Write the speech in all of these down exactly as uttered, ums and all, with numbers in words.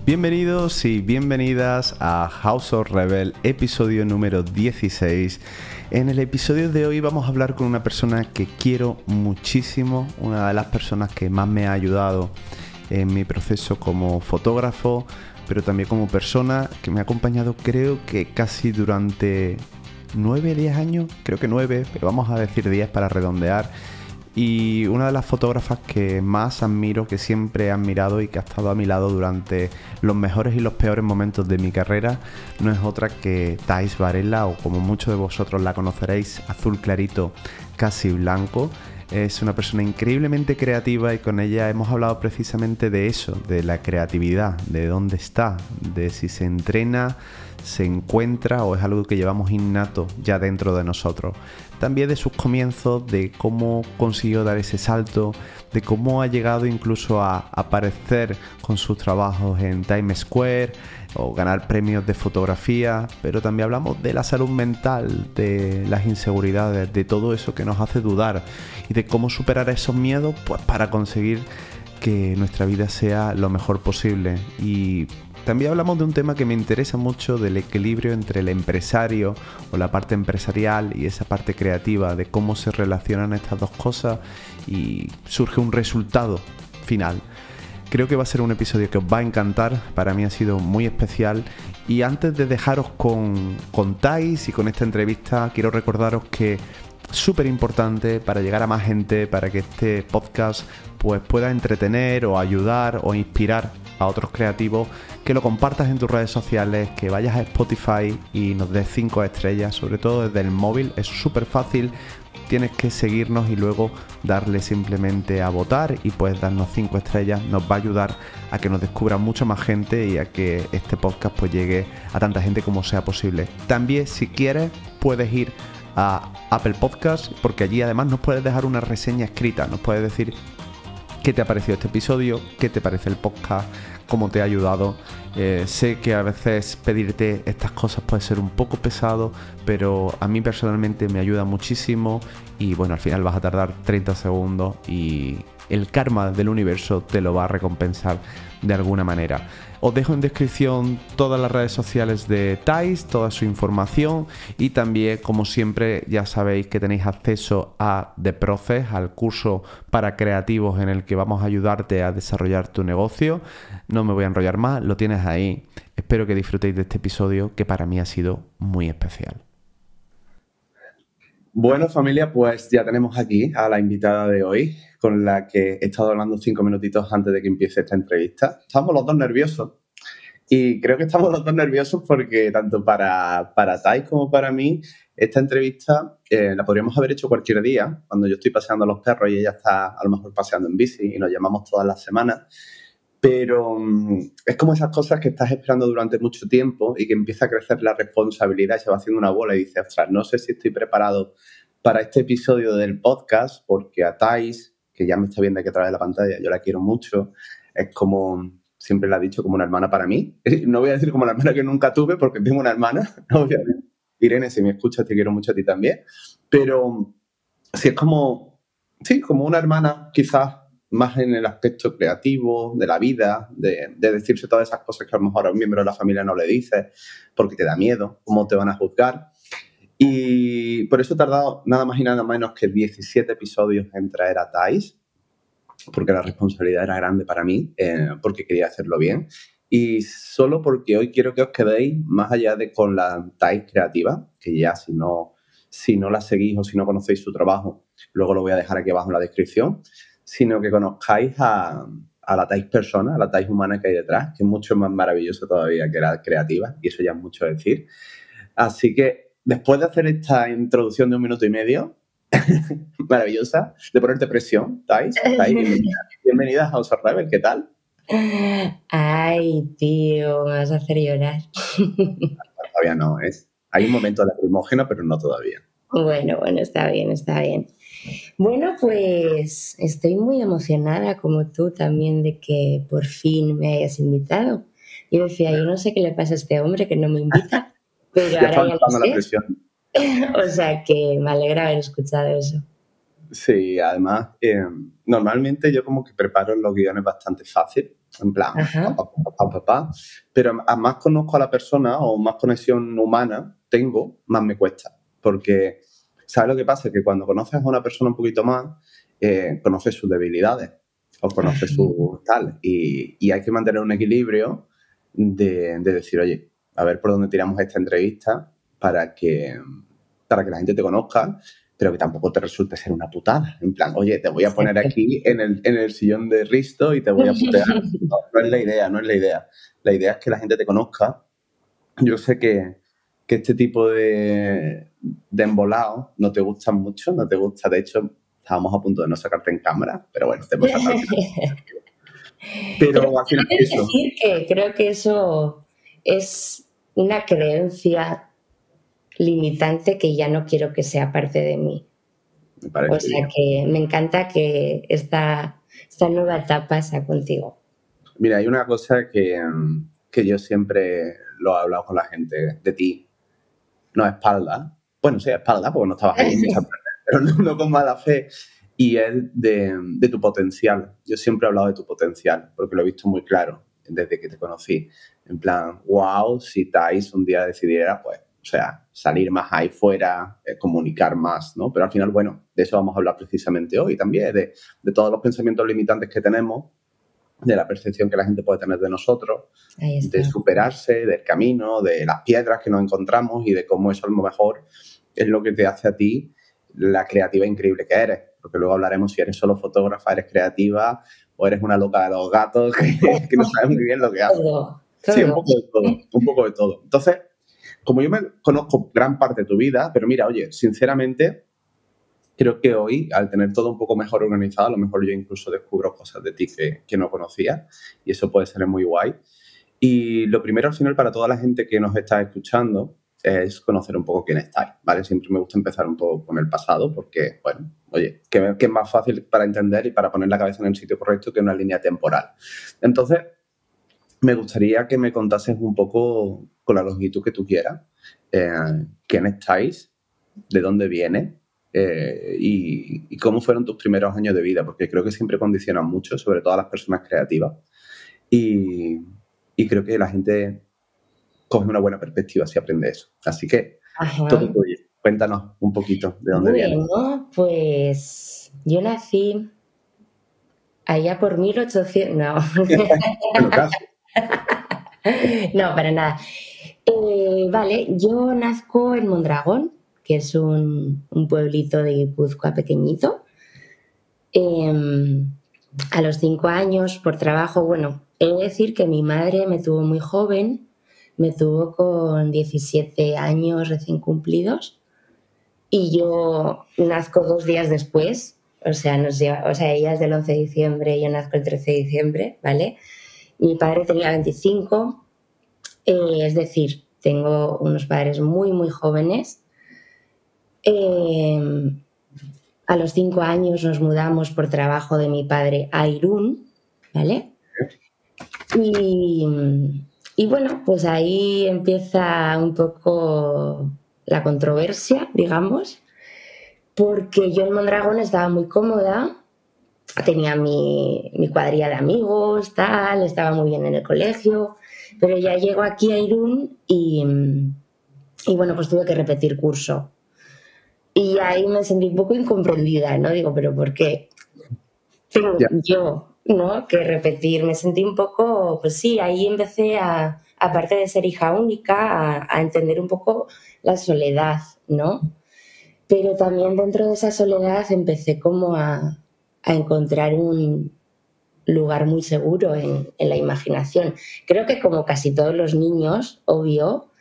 Bienvenidos y bienvenidas a House of Rebel, episodio número dieciséis. En el episodio de hoy vamos a hablar con una persona que quiero muchísimo, una de las personas que más me ha ayudado en mi proceso como fotógrafo, pero también como persona, que me ha acompañado creo que casi durante nueve, diez años, creo que nueve, pero vamos a decir diez para redondear. Y una de las fotógrafas que más admiro, que siempre he admirado y que ha estado a mi lado durante los mejores y los peores momentos de mi carrera, no es otra que Thais Varela, o como muchos de vosotros la conoceréis, azul clarito, casi blanco. Es una persona increíblemente creativa y con ella hemos hablado precisamente de eso, de la creatividad, de dónde está, de si se entrena, se encuentra o es algo que llevamos innato ya dentro de nosotros. También de sus comienzos, de cómo consiguió dar ese salto, de cómo ha llegado incluso a aparecer con sus trabajos en Times Square o ganar premios de fotografía, pero también hablamos de la salud mental, de las inseguridades, de todo eso que nos hace dudar y de cómo superar esos miedos pues para conseguir que nuestra vida sea lo mejor posible. Y también hablamos de un tema que me interesa mucho, del equilibrio entre el empresario o la parte empresarial y esa parte creativa, de cómo se relacionan estas dos cosas y surge un resultado final. Creo que va a ser un episodio que os va a encantar, para mí ha sido muy especial. Y antes de dejaros con, con Thais y con esta entrevista, quiero recordaros que súper importante para llegar a más gente, para que este podcast pues pueda entretener o ayudar o inspirar a otros creativos, que lo compartas en tus redes sociales, que vayas a Spotify y nos des cinco estrellas, sobre todo desde el móvil, es súper fácil. Tienes que seguirnos y luego darle simplemente a votar y puedes darnos cinco estrellas. Nos va a ayudar a que nos descubra mucha más gente y a que este podcast pues llegue a tanta gente como sea posible. También, si quieres, puedes ir a Apple Podcast, porque allí además nos puedes dejar una reseña escrita. Nos puedes decir qué te ha parecido este episodio, qué te parece el podcast, cómo te ha ayudado. Eh, sé que a veces pedirte estas cosas puede ser un poco pesado, pero a mí personalmente me ayuda muchísimo y bueno, al final vas a tardar treinta segundos y el karma del universo te lo va a recompensar de alguna manera. Os dejo en descripción todas las redes sociales de Thais, toda su información y también, como siempre, ya sabéis que tenéis acceso a The Process, al curso para creativos en el que vamos a ayudarte a desarrollar tu negocio. No me voy a enrollar más, lo tienes ahí. Espero que disfrutéis de este episodio que para mí ha sido muy especial. Bueno, familia, pues ya tenemos aquí a la invitada de hoy, con la que he estado hablando cinco minutitos antes de que empiece esta entrevista. Estamos los dos nerviosos y creo que estamos los dos nerviosos porque tanto para, para Thais como para mí esta entrevista eh, la podríamos haber hecho cualquier día, cuando yo estoy paseando a los perros y ella está a lo mejor paseando en bici y nos llamamos todas las semanas. Pero um, es como esas cosas que estás esperando durante mucho tiempo y que empieza a crecer la responsabilidad y se va haciendo una bola y dices, ostras, no sé si estoy preparado para este episodio del podcast, porque a Thais, que ya me está viendo aquí a través de la pantalla, yo la quiero mucho, es como, siempre la he dicho, como una hermana para mí. No voy a decir como la hermana que nunca tuve, porque tengo una hermana, obviamente. Irene, si me escuchas, te quiero mucho a ti también. Pero sí es como, sí, como una hermana, quizás, más en el aspecto creativo, de la vida, de, de decirse todas esas cosas que a lo mejor a un miembro de la familia no le dices porque te da miedo, cómo te van a juzgar. Y por eso he tardado nada más y nada menos que diecisiete episodios en traer a Thais, porque la responsabilidad era grande para mí, eh, porque quería hacerlo bien. Y solo porque hoy quiero que os quedéis más allá de con la Thais creativa, que ya si no, si no la seguís o si no conocéis su trabajo, luego lo voy a dejar aquí abajo en la descripción, sino que conozcáis a, a la Thais persona, a la Thais humana que hay detrás, que es mucho más maravillosa todavía que la creativa, y eso ya es mucho decir. Así que después de hacer esta introducción de un minuto y medio, maravillosa, de ponerte presión, Thais, Thais, bienvenida, bienvenida a House of Rebel, ¿qué tal? Ay, tío, me vas a hacer llorar. Todavía no, es. Hay un momento lacrimógeno, pero no todavía. Bueno, bueno, está bien, está bien. Bueno, pues estoy muy emocionada, como tú también, de que por fin me hayas invitado. Yo decía, yo no sé qué le pasa a este hombre que no me invita, pero Ya ahora estaba ya lo notando la sé. presión. O sea que me alegra haber escuchado eso. Sí, además, eh, normalmente yo como que preparo los guiones bastante fácil, en plan, pa, Ajá. pa, pa, pa, pa, pa. Pero a más conozco a la persona o más conexión humana tengo, más me cuesta. Porque, ¿sabes lo que pasa? Que cuando conoces a una persona un poquito más, eh, conoces sus debilidades o conoces Ajá. su tal. Y, y hay que mantener un equilibrio de, de decir, oye, a ver por dónde tiramos esta entrevista para que, para que la gente te conozca, pero que tampoco te resulte ser una putada. En plan, oye, te voy a poner Exacto. aquí en el, en el sillón de Risto y te voy a putear. No, no es la idea, no es la idea. La idea es que la gente te conozca. Yo sé que, que este tipo de, de embolados no te gustan mucho, no te gusta. De hecho, estábamos a punto de no sacarte en cámara, pero bueno, te hemos sacado al final. Pero Pero al final, he de eso. decir que creo que eso es una creencia limitante que ya no quiero que sea parte de mí. Me O parece sea bien. que me encanta que esta, esta nueva etapa sea contigo. Mira, hay una cosa que, mm, que yo siempre lo he hablado con la gente de ti. No a espalda. Bueno, sí, a espalda, porque no estabas allí muchas veces, pero no, no con mala fe. Y es de, de tu potencial. Yo siempre he hablado de tu potencial, porque lo he visto muy claro desde que te conocí. En plan, wow, si Thais un día decidiera, pues, o sea, salir más ahí fuera, eh, comunicar más, ¿no? Pero al final, bueno, de eso vamos a hablar precisamente hoy también, de, de todos los pensamientos limitantes que tenemos, de la percepción que la gente puede tener de nosotros, Ahí de está. superarse, del camino, de las piedras que nos encontramos y de cómo eso a lo mejor es lo que te hace a ti la creativa increíble que eres. Porque luego hablaremos si eres solo fotógrafa, eres creativa o eres una loca de los gatos que, que no sabes muy bien lo que hace. Todo, Sí, un todo. poco de todo, un poco de todo. Entonces, como yo me conozco gran parte de tu vida, pero mira, oye, sinceramente, creo que hoy, al tener todo un poco mejor organizado, a lo mejor yo incluso descubro cosas de ti que, que no conocía y eso puede ser muy guay. Y lo primero, al final, para toda la gente que nos está escuchando, es conocer un poco quién estáis, ¿vale? Siempre me gusta empezar un poco con el pasado porque, bueno, oye, que, que es más fácil para entender y para poner la cabeza en el sitio correcto que una línea temporal. Entonces, me gustaría que me contases un poco, con la longitud que tú quieras, eh, quién estáis, de dónde viene eh, y, y cómo fueron tus primeros años de vida, porque creo que siempre condicionan mucho, sobre todo a las personas creativas. Y, y creo que la gente coge una buena perspectiva si aprende eso. Así que, todo Ajá. tuyo. Cuéntanos un poquito de dónde vienes. Bueno, pues yo nací allá por mil ochocientos... No. Bueno, casi. No, para nada. Eh, vale, yo nazco en Mondragón, que es un, un pueblito de Guipúzcoa pequeñito. Eh, a los cinco años, por trabajo, bueno, he de decir que mi madre me tuvo muy joven, me tuvo con diecisiete años recién cumplidos y yo nazco dos días después, o sea, nos lleva, o sea, ella es del once de diciembre y yo nazco el trece de diciembre, ¿vale? Mi padre tenía veinticinco, eh, es decir, tengo unos padres muy, muy jóvenes. Eh, a los cinco años nos mudamos por trabajo de mi padre a Irún, ¿vale? Y, y bueno, pues ahí empieza un poco la controversia, digamos, porque yo en Mondragón estaba muy cómoda, tenía mi, mi cuadrilla de amigos, tal, estaba muy bien en el colegio, pero ya llego aquí a Irún y, y bueno, pues tuve que repetir curso. Y ahí me sentí un poco incomprendida, ¿no? Digo, ¿pero por qué? Pero Ya. yo, ¿no? Que repetir, me sentí un poco, pues sí, ahí empecé a, aparte de ser hija única, a, a entender un poco la soledad, ¿no? Pero también dentro de esa soledad empecé como a, a encontrar un lugar muy seguro en, en la imaginación. Creo que como casi todos los niños, obvio,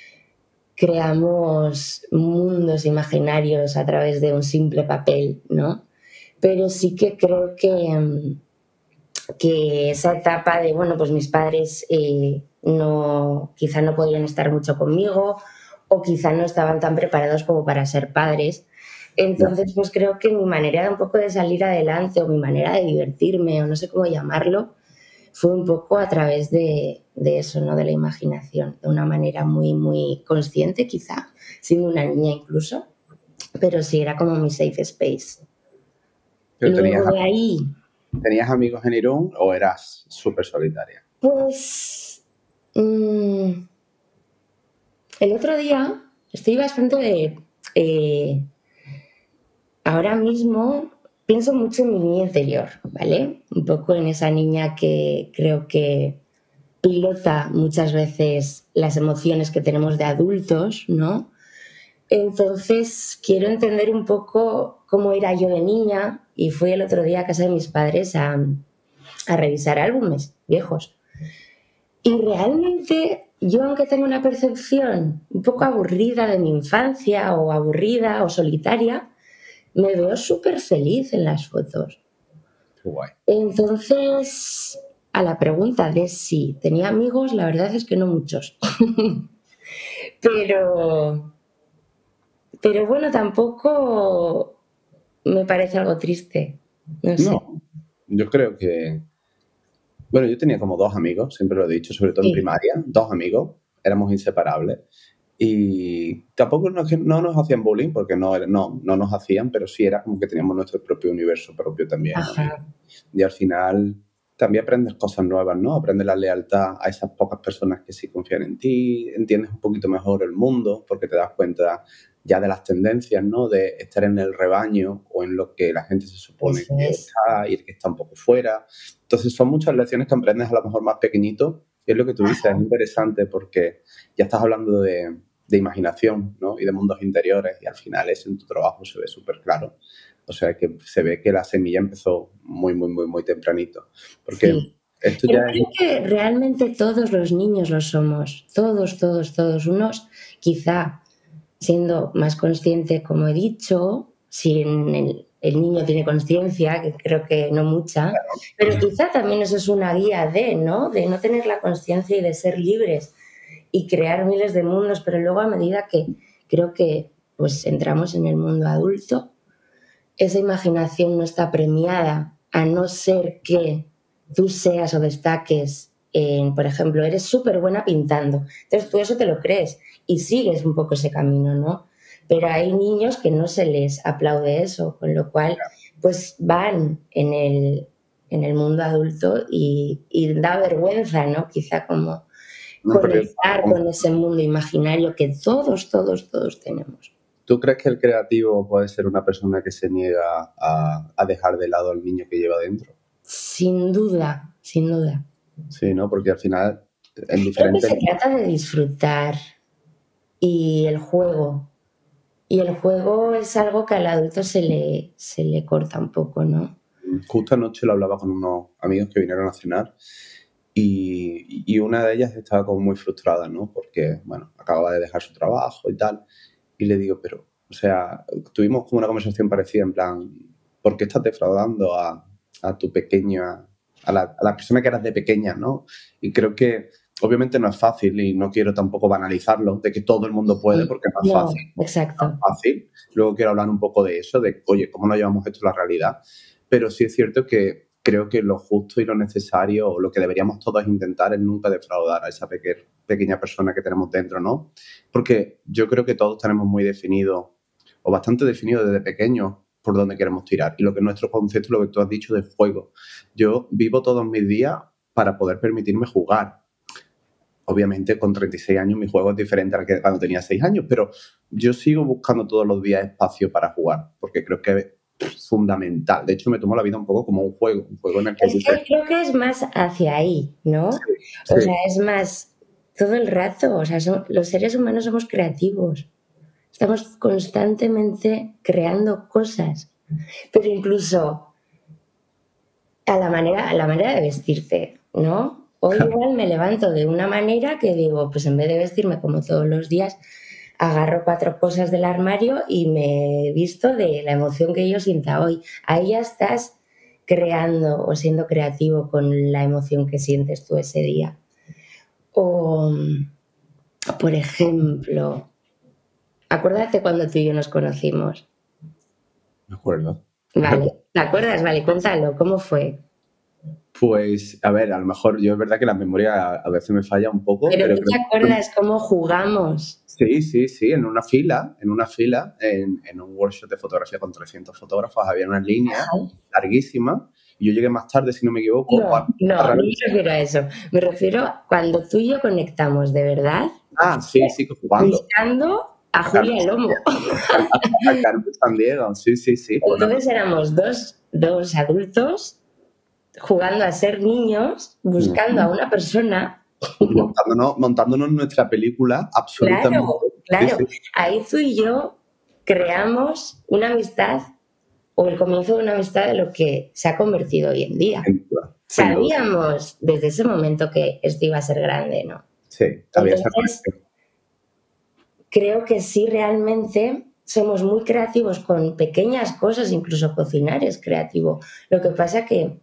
creamos mundos imaginarios a través de un simple papel, ¿no? Pero sí que creo que, que esa etapa de, bueno, pues mis padres eh, no, quizá no podían estar mucho conmigo o quizá no estaban tan preparados como para ser padres. Ya. Entonces, pues creo que mi manera de un poco de salir adelante o mi manera de divertirme o no sé cómo llamarlo, fue un poco a través de, de eso, ¿no? De la imaginación, de una manera muy, muy consciente quizá, siendo una niña incluso, pero sí era como mi safe space. Pero tenías, Luego de ahí, ¿Tenías amigos en Irún o eras súper solitaria? Pues mmm, el otro día estoy bastante... Eh, ahora mismo pienso mucho en mi niña interior, ¿vale? Un poco en esa niña que creo que pilota muchas veces las emociones que tenemos de adultos, ¿no? Entonces quiero entender un poco cómo era yo de niña y fui el otro día a casa de mis padres a, a revisar álbumes viejos. Y realmente yo, aunque tengo una percepción un poco aburrida de mi infancia o aburrida o solitaria, me veo súper feliz en las fotos. Qué guay. Entonces, a la pregunta de si tenía amigos, la verdad es que no muchos. pero, pero bueno, tampoco me parece algo triste. No sé. No, yo creo que... Bueno, yo tenía como dos amigos, siempre lo he dicho, sobre todo en Sí. primaria, dos amigos, éramos inseparables. Y tampoco nos, no nos hacían bullying, porque no, no, no nos hacían, pero sí era como que teníamos nuestro propio universo propio también, ¿no? Y, Ajá. y al final también aprendes cosas nuevas, ¿no? Aprendes la lealtad a esas pocas personas que sí confían en ti, entiendes un poquito mejor el mundo, porque te das cuenta ya de las tendencias, ¿no? De estar en el rebaño o en lo que la gente se supone Eso que es. está y el que está un poco fuera. Entonces son muchas lecciones que aprendes a lo mejor más pequeñito, y es lo que tú dices, es interesante porque ya estás hablando de, de imaginación, ¿no? Y de mundos interiores, y al final eso en tu trabajo se ve súper claro. O sea que se ve que la semilla empezó muy, muy, muy, muy tempranito. Porque Sí. esto Yo ya es... creo que realmente todos los niños lo somos. Todos, todos, todos. Unos quizá siendo más consciente, como he dicho, si el, el niño tiene conciencia, que creo que no mucha, pero quizá también eso es una guía de, ¿no? De no tener la conciencia y de ser libres y crear miles de mundos, pero luego a medida que creo que pues entramos en el mundo adulto, esa imaginación no está premiada, a no ser que tú seas o destaques en, por ejemplo, eres súper buena pintando, entonces tú eso te lo crees y sigues un poco ese camino, ¿no? Pero hay niños que no se les aplaude eso, con lo cual pues van en el, en el mundo adulto y, y da vergüenza, ¿no? Quizá como No, pero, conectar con ese mundo imaginario que todos, todos, todos tenemos. ¿tú crees que el creativo puede ser una persona que se niega a, a dejar de lado al niño que lleva dentro? Sin duda, sin duda. Sí, ¿no? Porque al final, en Creo que diferentes... se trata de disfrutar y el juego. Y el juego es algo que al adulto se le, se le corta un poco, ¿no? Justo anoche lo hablaba con unos amigos que vinieron a cenar y, y una de ellas estaba como muy frustrada, ¿no? Porque, bueno, acababa de dejar su trabajo y tal. Y le digo, pero, o sea, tuvimos como una conversación parecida en plan, ¿por qué estás defraudando a, a tu pequeña, a la, a la persona que eras de pequeña, ¿no? Y creo que obviamente no es fácil y no quiero tampoco banalizarlo, de que todo el mundo puede, porque no es No, fácil. No es exacto. fácil. Luego quiero hablar un poco de eso, de, oye, ¿cómo nos llevamos esto a la realidad? Pero sí es cierto que creo que lo justo y lo necesario, o lo que deberíamos todos intentar, es nunca defraudar a esa peque pequeña persona que tenemos dentro, ¿no? Porque yo creo que todos tenemos muy definido, o bastante definido desde pequeños, por dónde queremos tirar. Y lo que es nuestro concepto, lo que tú has dicho de juego. Yo vivo todos mis días para poder permitirme jugar. Obviamente, con treinta y seis años mi juego es diferente al que cuando tenía seis años, pero yo sigo buscando todos los días espacio para jugar, porque creo que es fundamental. De hecho, me tomo la vida un poco como un juego, un juego en el que... Es que creo que es más hacia ahí, ¿no? Sí, O sí. sea, es más todo el rato. O sea, son, los seres humanos somos creativos. Estamos constantemente creando cosas. Pero incluso a la manera, a la manera de vestirte, ¿no? Hoy igual me levanto de una manera que digo, pues en vez de vestirme como todos los días, agarro cuatro cosas del armario y me visto de la emoción que yo sienta hoy. Ahí ya estás creando o siendo creativo con la emoción que sientes tú ese día. O, por ejemplo, acuérdate cuando tú y yo nos conocimos. Me acuerdo. Vale, ¿te acuerdas? Vale, cuéntalo, ¿cómo fue? Pues, a ver, a lo mejor yo es verdad que la memoria a veces me falla un poco, Pero pero tú te creo que... acuerdas cómo jugamos. Sí, sí, sí, en una fila, en una fila, en, en un workshop de fotografía con trescientos fotógrafos, había una línea Ajá. larguísima y yo llegué más tarde, si no me equivoco. No, O no, no me refiero a eso. Me refiero a cuando tú y yo conectamos de verdad. Ah, sí, sí, jugando. Buscando a Julia Lomo. A Carmen San Diego, sí, sí, sí. Entonces éramos dos, dos adultos jugando a ser niños, buscando uh-huh. a una persona. Montándonos, montándonos nuestra película, absolutamente. Claro, claro. Sí, sí. Ahí tú y yo creamos una amistad, o el comienzo de una amistad de lo que se ha convertido hoy en día. Sin duda, sin Sabíamos duda. Desde ese momento que esto iba a ser grande, ¿no? Sí, había Entonces, creo que sí, realmente somos muy creativos con pequeñas cosas, incluso cocinar es creativo. Lo que pasa que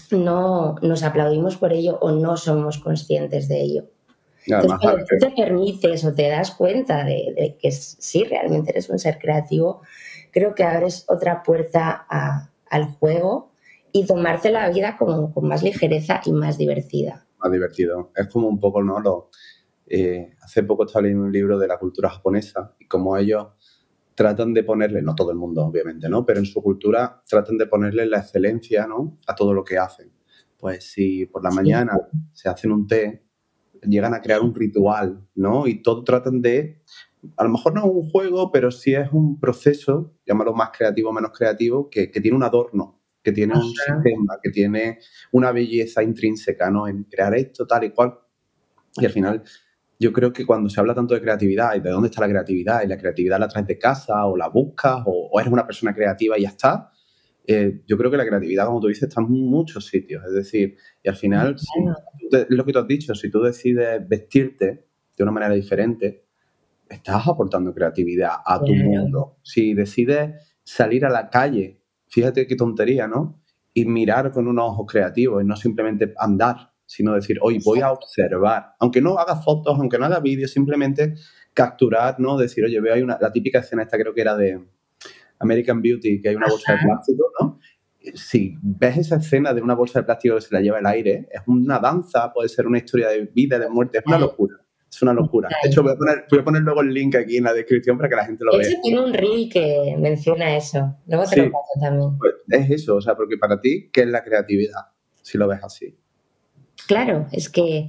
no nos aplaudimos por ello o no somos conscientes de ello. Entonces, cuando tú te permites o te das cuenta de, de que sí, realmente eres un ser creativo, creo que abres otra puerta a, al juego y tomarte la vida como, con más ligereza y más divertida. Más divertido. Es como un poco, ¿no? Lo, eh, hace poco estaba leyendo un libro de la cultura japonesa y cómo ellos tratan de ponerle, no todo el mundo obviamente, ¿no? Pero en su cultura tratan de ponerle la excelencia, ¿no? A todo lo que hacen. Pues si por la sí. mañana se hacen un té, llegan a crear un ritual, ¿no? Y todo tratan de, a lo mejor no es un juego, pero sí es un proceso, llámalo más creativo o menos creativo, que, que tiene un adorno, que tiene Ajá. un sistema, que tiene una belleza intrínseca, ¿no? En crear esto, tal y cual. Y al final, yo creo que cuando se habla tanto de creatividad y de dónde está la creatividad, y la creatividad la traes de casa o la buscas o, o eres una persona creativa y ya está, eh, yo creo que la creatividad, como tú dices, está en muchos sitios. Es decir, y al final, bueno. si te, lo que tú has dicho, si tú decides vestirte de una manera diferente, estás aportando creatividad a tu bueno. mundo. Si decides salir a la calle, fíjate qué tontería, ¿no? Y mirar con unos ojos creativos y no simplemente andar, sino decir, hoy voy a observar, aunque no haga fotos, aunque no haga vídeos, simplemente capturar, ¿no? Decir, oye, veo ahí una, la típica escena esta creo que era de American Beauty, que hay una bolsa Ajá. de plástico, ¿no? Si ves esa escena de una bolsa de plástico que se la lleva el aire, es una danza, puede ser una historia de vida, de muerte, es una locura. Es una locura. De hecho, voy a, poner, voy a poner luego el link aquí en la descripción para que la gente lo vea. Ese tiene un reel que menciona eso. Luego te sí, lo paso también. Pues es eso, o sea, porque para ti, ¿qué es la creatividad? Si lo ves así. Claro, es que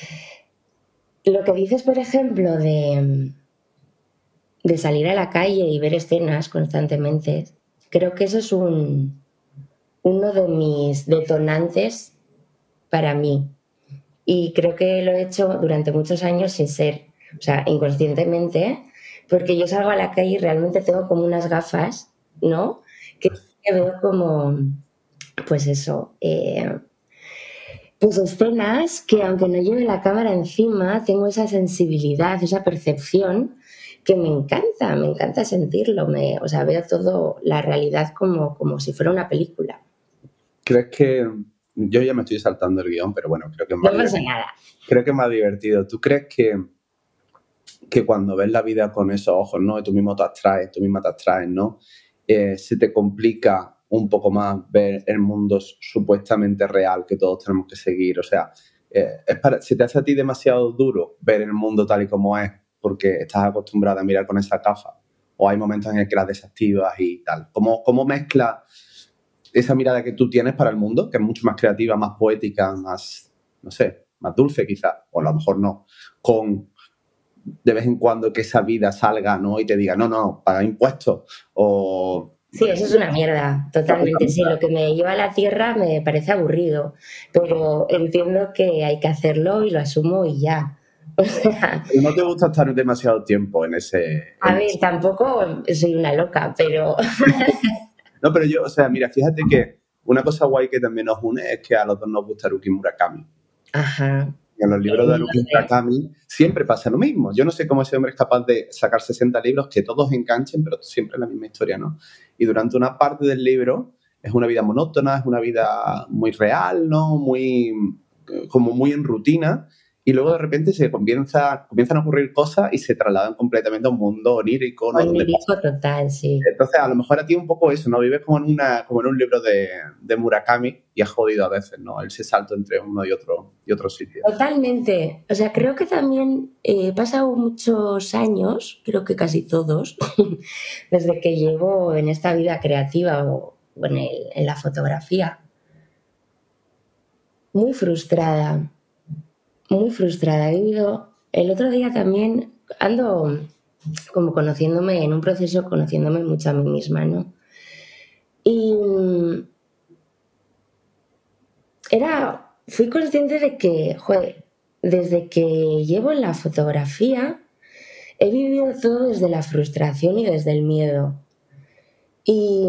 lo que dices, por ejemplo, de, de salir a la calle y ver escenas constantemente, creo que eso es un, uno de mis detonantes para mí. Y creo que lo he hecho durante muchos años sin ser, o sea, inconscientemente, porque yo salgo a la calle y realmente tengo como unas gafas, ¿no? Que veo como, pues eso, eh, pues escenas que aunque no lleve la cámara encima, tengo esa sensibilidad, esa percepción que me encanta, me encanta sentirlo, me, o sea, veo todo la realidad como, como si fuera una película. ¿Crees que yo ya me estoy saltando el guión, pero bueno, creo que es más no pasa divertido. nada. Creo que es más divertido. ¿Tú crees que, que cuando ves la vida con esos ojos, ¿no? Y tú mismo te abstraes, tú misma te abstraes, ¿no? Eh, se te complica un poco más ver el mundo supuestamente real que todos tenemos que seguir. O sea, eh, es para, ¿se te hace a ti demasiado duro ver el mundo tal y como es porque estás acostumbrada a mirar con esa gafa? ¿O hay momentos en el que las desactivas y tal? ¿Cómo, cómo mezclas esa mirada que tú tienes para el mundo, que es mucho más creativa, más poética, más, no sé, más dulce quizás, o a lo mejor no, con de vez en cuando que esa vida salga, ¿no? Y te diga, no, no, paga impuestos, o... Sí, eso es una mierda, totalmente. Sí, lo que me lleva a la tierra me parece aburrido, pero entiendo que hay que hacerlo y lo asumo y ya. O sea, pero no te gusta estar demasiado tiempo en ese... A en ver, ese... tampoco soy una loca, pero... No, pero yo, o sea, mira, fíjate que una cosa guay que también nos une es que a los dos nos gusta Haruki Murakami. Ajá. Y en los libros de Haruki Murakami siempre pasa lo mismo. Yo no sé cómo ese hombre es capaz de sacar sesenta libros que todos enganchen, pero siempre es la misma historia, ¿no? Y durante una parte del libro es una vida monótona, es una vida muy real, ¿no? Muy, como muy en rutina. Y luego de repente se comienza, comienzan a ocurrir cosas y se trasladan completamente a un mundo onírico, ¿no? Onírico total, sí. Entonces, a lo mejor a ti un poco eso, ¿no? Vives como en, una, como en un libro de, de Murakami y has jodido a veces, ¿no? El se salto entre uno y otro, y otro sitio. Totalmente. O sea, creo que también eh, he pasado muchos años, creo que casi todos, desde que llevo en esta vida creativa o en, el, en la fotografía, muy frustrada, muy frustrada. He vivido, el otro día también ando como conociéndome, en un proceso conociéndome mucho a mí misma, ¿no? Y era, fui consciente de que, joder, desde que llevo en la fotografía, he vivido todo desde la frustración y desde el miedo. Y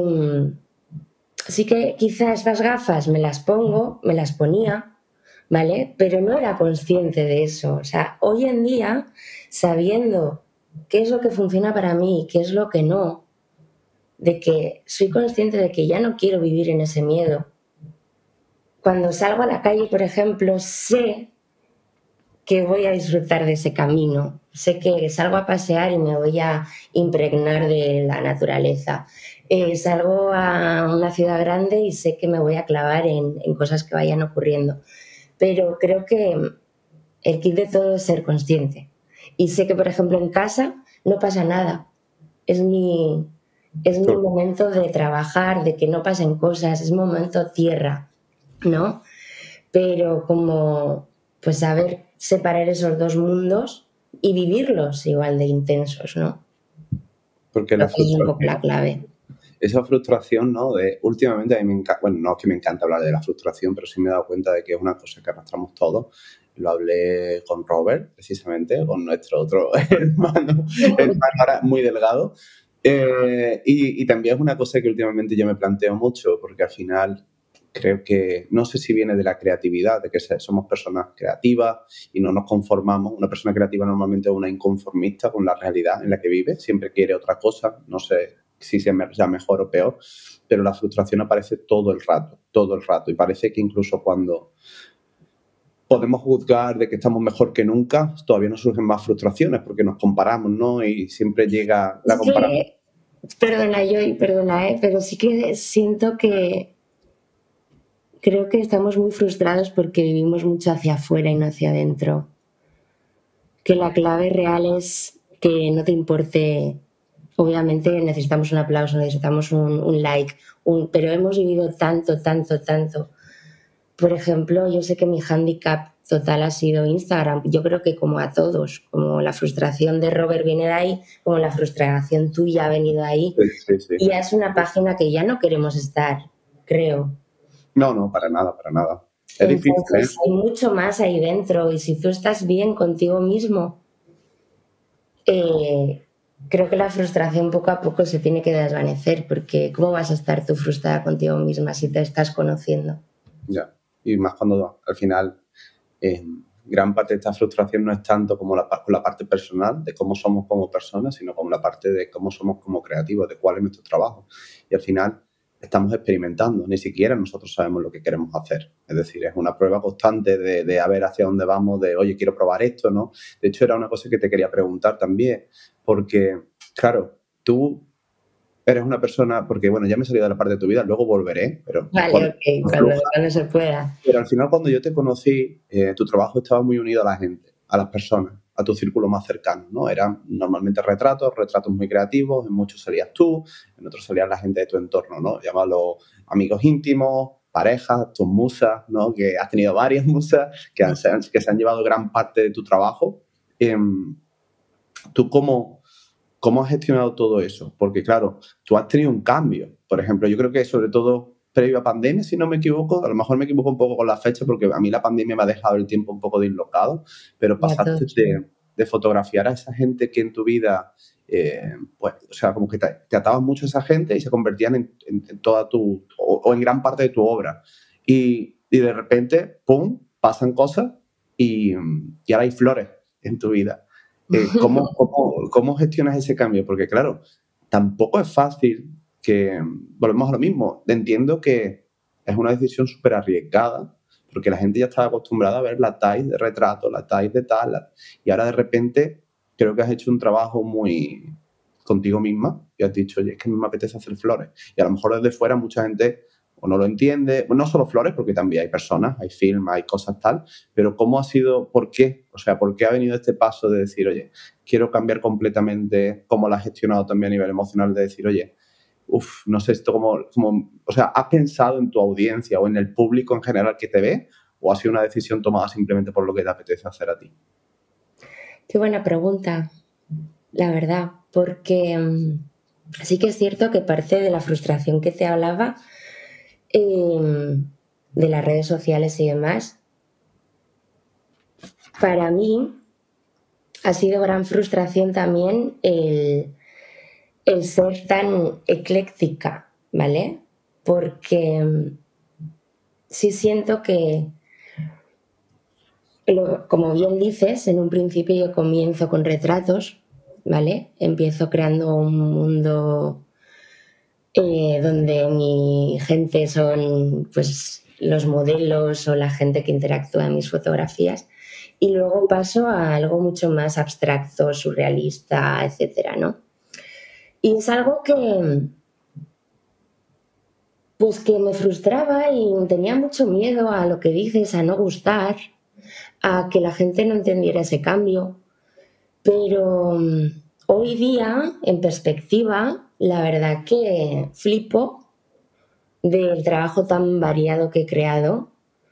sí que quizá estas gafas me las pongo, me las ponía, ¿vale? Pero no era consciente de eso. O sea, hoy en día, sabiendo qué es lo que funciona para mí y qué es lo que no, de que soy consciente de que ya no quiero vivir en ese miedo. Cuando salgo a la calle, por ejemplo, sé que voy a disfrutar de ese camino. Sé que salgo a pasear y me voy a impregnar de la naturaleza. Eh, salgo a una ciudad grande y sé que me voy a clavar en, en cosas que vayan ocurriendo. Pero creo que el kit de todo es ser consciente. Y sé que, por ejemplo, en casa no pasa nada. Es mi, es mi momento de trabajar, de que no pasen cosas, es momento tierra, ¿no? Pero como, pues saber separar esos dos mundos y vivirlos igual de intensos, ¿no? Porque Creo la que es un poco frustración, la clave. esa frustración, ¿no? De últimamente a mí me encanta, bueno, no es que me encanta hablar de la frustración, pero sí me he dado cuenta de que es una cosa que arrastramos todos. Lo hablé con Robert, precisamente, con nuestro otro hermano, hermano ahora muy delgado. Eh, y, y también es una cosa que últimamente yo me planteo mucho, porque al final creo que, no sé si viene de la creatividad, de que somos personas creativas y no nos conformamos. Una persona creativa normalmente es una inconformista con la realidad en la que vive, siempre quiere otra cosa, no sé si sea mejor o peor, pero la frustración aparece todo el rato, todo el rato, y parece que incluso cuando podemos juzgar de que estamos mejor que nunca, todavía nos surgen más frustraciones porque nos comparamos, ¿no? Y siempre llega la Es comparación. que, perdona, yo, perdona, ¿eh? Pero sí que siento que creo que estamos muy frustrados porque vivimos mucho hacia afuera y no hacia adentro. Que la clave real es que no te importe. Obviamente necesitamos un aplauso, necesitamos un, un like, un, pero hemos vivido tanto, tanto, tanto. Por ejemplo, yo sé que mi hándicap total ha sido Instagram. Yo creo que como a todos, como la frustración de Robert viene de ahí, como la frustración tuya ha venido de ahí. Sí, sí, sí. Y es una página que ya no queremos estar, creo. No, no, para nada, para nada. Es Entonces, difícil, ¿eh? hay mucho más ahí dentro y si tú estás bien contigo mismo, eh, creo que la frustración poco a poco se tiene que desvanecer, porque ¿cómo vas a estar tú frustrada contigo misma si te estás conociendo? Ya, y más cuando al final eh, gran parte de esta frustración no es tanto como la, la parte personal de cómo somos como personas, sino como la parte de cómo somos como creativos, de cuál es nuestro trabajo. Y al final estamos experimentando, ni siquiera nosotros sabemos lo que queremos hacer. Es decir, es una prueba constante de, de a ver hacia dónde vamos, de, oye, quiero probar esto, ¿no? De hecho, era una cosa que te quería preguntar también, porque, claro, tú eres una persona, porque, bueno, ya me he salido de la parte de tu vida, luego volveré, pero Vale, cuando, ok, cuando, cuando se pueda. pero al final, cuando yo te conocí, eh, tu trabajo estaba muy unido a la gente, a las personas, a tu círculo más cercano, ¿no? Eran normalmente retratos, retratos muy creativos, en muchos salías tú, en otros salían la gente de tu entorno, ¿no? Llámalo amigos íntimos, parejas, tus musas, ¿no? Que has tenido varias musas que, han, que se han llevado gran parte de tu trabajo. Eh, ¿Tú cómo, cómo has gestionado todo eso? Porque, claro, tú has tenido un cambio. Por ejemplo, yo creo que sobre todo previo a pandemia, si no me equivoco, a lo mejor me equivoco un poco con la fecha porque a mí la pandemia me ha dejado el tiempo un poco dislocado, pero pasaste de, de fotografiar a esa gente que en tu vida, eh, pues, o sea, como que te, te atabas mucho a esa gente y se convertían en, en, en toda tu, o, o en gran parte de tu obra. Y, y de repente, ¡pum!, pasan cosas y, y ahora hay flores en tu vida. Eh, ¿cómo, cómo, ¿Cómo gestionas ese cambio? Porque, claro, tampoco es fácil que, volvemos a lo mismo, entiendo que es una decisión súper arriesgada, porque la gente ya estaba acostumbrada a ver la taille de retrato, la taille de tal, y ahora de repente creo que has hecho un trabajo muy contigo misma y has dicho, oye, es que me apetece hacer flores. Y a lo mejor desde fuera mucha gente o no lo entiende, bueno, no solo flores, porque también hay personas, hay film, hay cosas tal, pero ¿cómo ha sido, por qué? O sea, ¿por qué ha venido este paso de decir, oye, quiero cambiar completamente cómo lo has gestionado también a nivel emocional, de decir, oye, uff, no sé esto como, como, o sea, ¿has pensado en tu audiencia o en el público en general que te ve? o ha sido una decisión tomada simplemente por lo que te apetece hacer a ti? Qué buena pregunta, la verdad, porque um, sí que es cierto que parte de la frustración que te hablaba eh, de las redes sociales y demás, para mí ha sido gran frustración también el, el ser tan ecléctica, ¿vale? Porque um, sí siento que, lo, como bien dices, en un principio yo comienzo con retratos, ¿vale? Empiezo creando un mundo eh, donde mi gente son pues los modelos o la gente que interactúa en mis fotografías, y luego paso a algo mucho más abstracto, surrealista, etcétera, ¿no? Y es algo que pues que me frustraba y tenía mucho miedo a lo que dices, a no gustar, a que la gente no entendiera ese cambio. Pero um, hoy día, en perspectiva, la verdad que flipo del trabajo tan variado que he creado,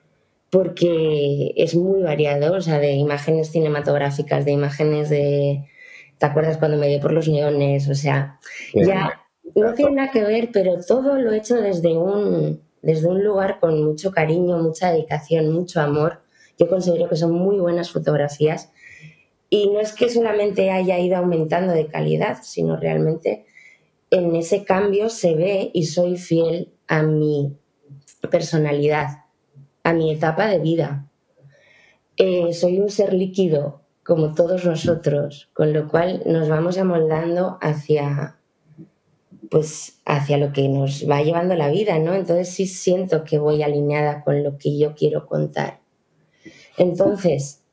porque es muy variado, o sea, de imágenes cinematográficas, de imágenes de... ¿Te acuerdas cuando me dio por los neones? O sea, Que me- ya no tiene nada que ver, pero todo lo he hecho desde un, desde un lugar con mucho cariño, mucha dedicación, mucho amor. Yo considero que son muy buenas fotografías y no es que solamente haya ido aumentando de calidad, sino realmente en ese cambio se ve y soy fiel a mi personalidad, a mi etapa de vida. Eh, soy un ser líquido, como todos nosotros, con lo cual nos vamos amoldando hacia, pues, hacia lo que nos va llevando la vida, ¿no? Entonces sí siento que voy alineada con lo que yo quiero contar. Entonces,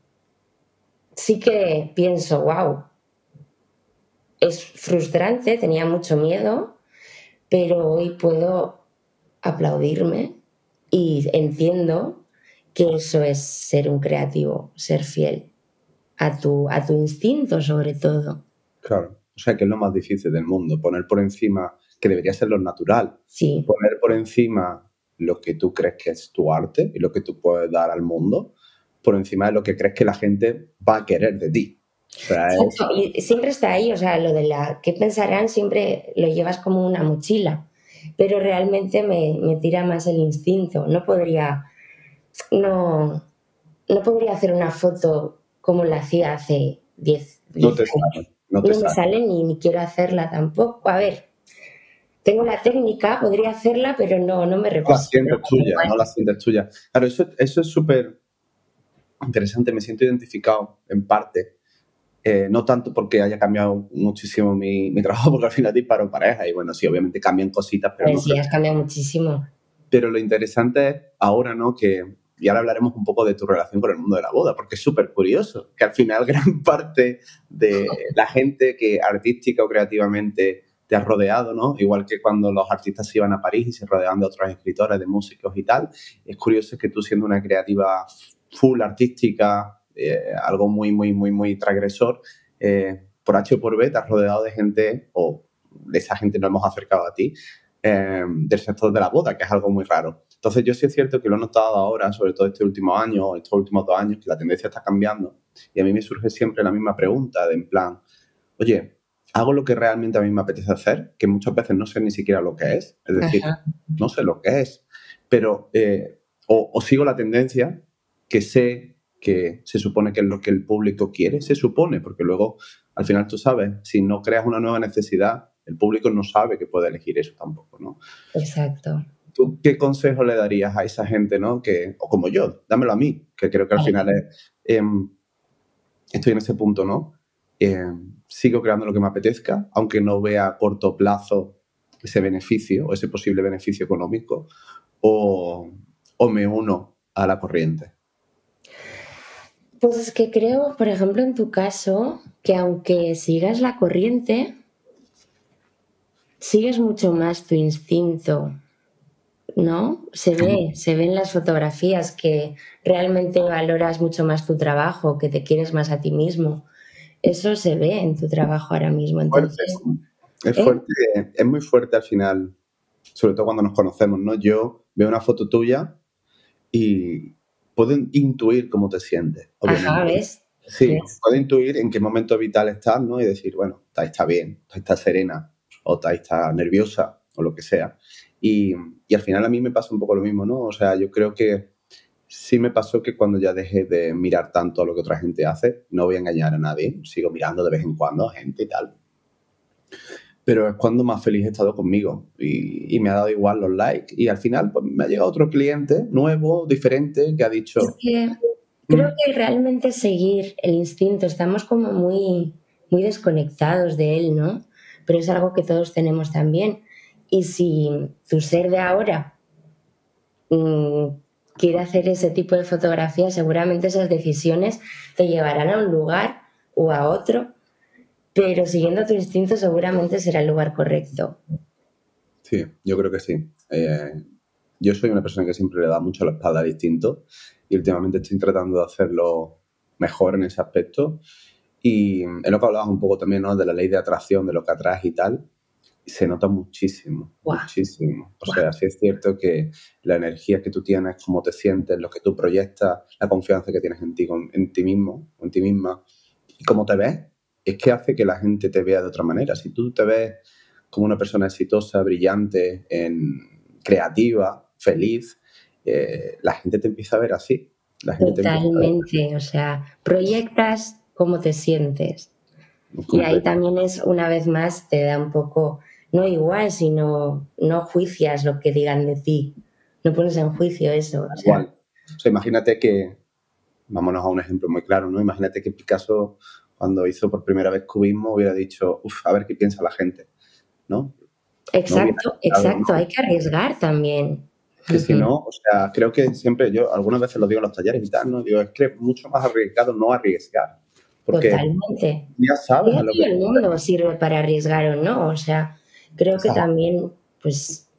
sí que pienso, wow, es frustrante, tenía mucho miedo, pero hoy puedo aplaudirme y entiendo que eso es ser un creativo, ser fiel a tu, a tu instinto sobre todo. Claro, o sea que es lo más difícil del mundo, poner por encima, que debería ser lo natural, Sí, poner por encima lo que tú crees que es tu arte y lo que tú puedes dar al mundo, por encima de lo que crees que la gente va a querer de ti. O sea, es... exacto. Y siempre está ahí, o sea, lo de la qué pensarán siempre lo llevas como una mochila, pero realmente me, me tira más el instinto. No podría, no, no podría hacer una foto como la hacía hace diez No diez te años. sale, no te No me sale. sale ni, ni quiero hacerla tampoco. A ver, tengo la técnica, podría hacerla, pero no, no me No la representa. sientes tuya, no la sientes tuya. Claro, eso, eso es súper interesante, me siento identificado en parte. Eh, no tanto porque haya cambiado muchísimo mi, mi trabajo, porque al final disparo pareja y bueno, sí, obviamente cambian cositas, A pero ver, no sí, creo. has cambiado muchísimo. Pero lo interesante es ahora, ¿no? Que, y ahora hablaremos un poco de tu relación con el mundo de la boda, porque es súper curioso que al final gran parte de la gente que artística o creativamente te has rodeado, ¿no? Igual que cuando los artistas se iban a París y se rodeaban de otros escritores, de músicos y tal, es curioso que tú siendo una creativa full artística, eh, algo muy, muy, muy, muy transgresor, eh, por H o por B te has rodeado de gente, o de esa gente nos hemos acercado a ti, eh, del sector de la boda, que es algo muy raro. Entonces yo sí es cierto que lo he notado ahora, sobre todo este último año, estos últimos dos años, que la tendencia está cambiando y a mí me surge siempre la misma pregunta de en plan, oye, ¿hago lo que realmente a mí me apetece hacer? Que muchas veces no sé ni siquiera lo que es, es decir, Ajá. no sé lo que es, pero eh, o, o sigo la tendencia que sé que se supone que es lo que el público quiere, se supone, porque luego al final tú sabes, si no creas una nueva necesidad, el público no sabe que puede elegir eso tampoco, ¿no? Exacto. ¿Tú qué consejo le darías a esa gente, ¿no? Que, o como yo, dámelo a mí, que creo que al Vale. final es, eh, estoy en ese punto, ¿no? Eh, sigo creando lo que me apetezca, aunque no vea a corto plazo ese beneficio o ese posible beneficio económico, o, o me uno a la corriente. Pues es que creo, por ejemplo, en tu caso, que aunque sigas la corriente, sigues mucho más tu instinto, ¿no? Se ve, se ve en las fotografías que realmente valoras mucho más tu trabajo, que te quieres más a ti mismo. Eso se ve en tu trabajo ahora mismo. Fuerte, Entonces, es ¿eh? fuerte, es muy fuerte al final, sobre todo cuando nos conocemos, ¿no? Yo veo una foto tuya y puedo intuir cómo te sientes, obviamente. Ajá, ¿ves? Sí, ¿Ves? puedo intuir en qué momento vital estás, ¿no? Y decir, bueno, está, está bien, está, está serena, o está, está nerviosa, o lo que sea. Y, y al final a mí me pasa un poco lo mismo, ¿no? O sea, yo creo que sí me pasó que cuando ya dejé de mirar tanto a lo que otra gente hace, no voy a engañar a nadie, sigo mirando de vez en cuando a gente y tal, pero es cuando más feliz he estado conmigo y, y me ha dado igual los likes y al final pues, me ha llegado otro cliente nuevo, diferente, que ha dicho... Es que creo "Mm, que realmente seguir el instinto, estamos como muy, muy desconectados de él, ¿no? Pero es algo que todos tenemos también. Y si tu ser de ahora mm, quiere hacer ese tipo de fotografía, seguramente esas decisiones te llevarán a un lugar o a otro, pero siguiendo tu instinto seguramente será el lugar correcto. sí, yo creo que sí. Eh, yo soy una persona que siempre le da mucho la espalda al instinto y últimamente estoy tratando de hacerlo mejor en ese aspecto. Y es lo que hablabas un poco también, ¿no? De la ley de atracción, de lo que atraes y tal. Y se nota muchísimo, ¡Guau! muchísimo. O ¡Guau! sea, sí es cierto que la energía que tú tienes, cómo te sientes, lo que tú proyectas, la confianza que tienes en ti, con- en ti mismo, o en ti misma, y cómo te ves, es que hace que la gente te vea de otra manera. Si tú te ves como una persona exitosa, brillante, en- creativa, feliz, eh, la gente te empieza a ver así. La gente te empieza a ver Totalmente, o sea, proyectas cómo te sientes. Y ahí completo. también es, una vez más, te da un poco, no igual, sino no juicias lo que digan de ti. No pones en juicio eso, o sea, Igual. O sea, imagínate que, vámonos a un ejemplo muy claro, ¿no? Imagínate que Picasso, cuando hizo por primera vez cubismo, hubiera dicho, uff, a ver qué piensa la gente, ¿no? No hubiera exacto, estado, exacto, hay ¿no? que arriesgar también. Que si no, o sea, creo que siempre, yo algunas veces lo digo en los talleres y tal, ¿no? Digo, es que es mucho más arriesgado no arriesgar, porque Totalmente. ya sabes No a lo que... todo el mundo sirve para arriesgar o no, o sea, creo que Exacto. también, pues,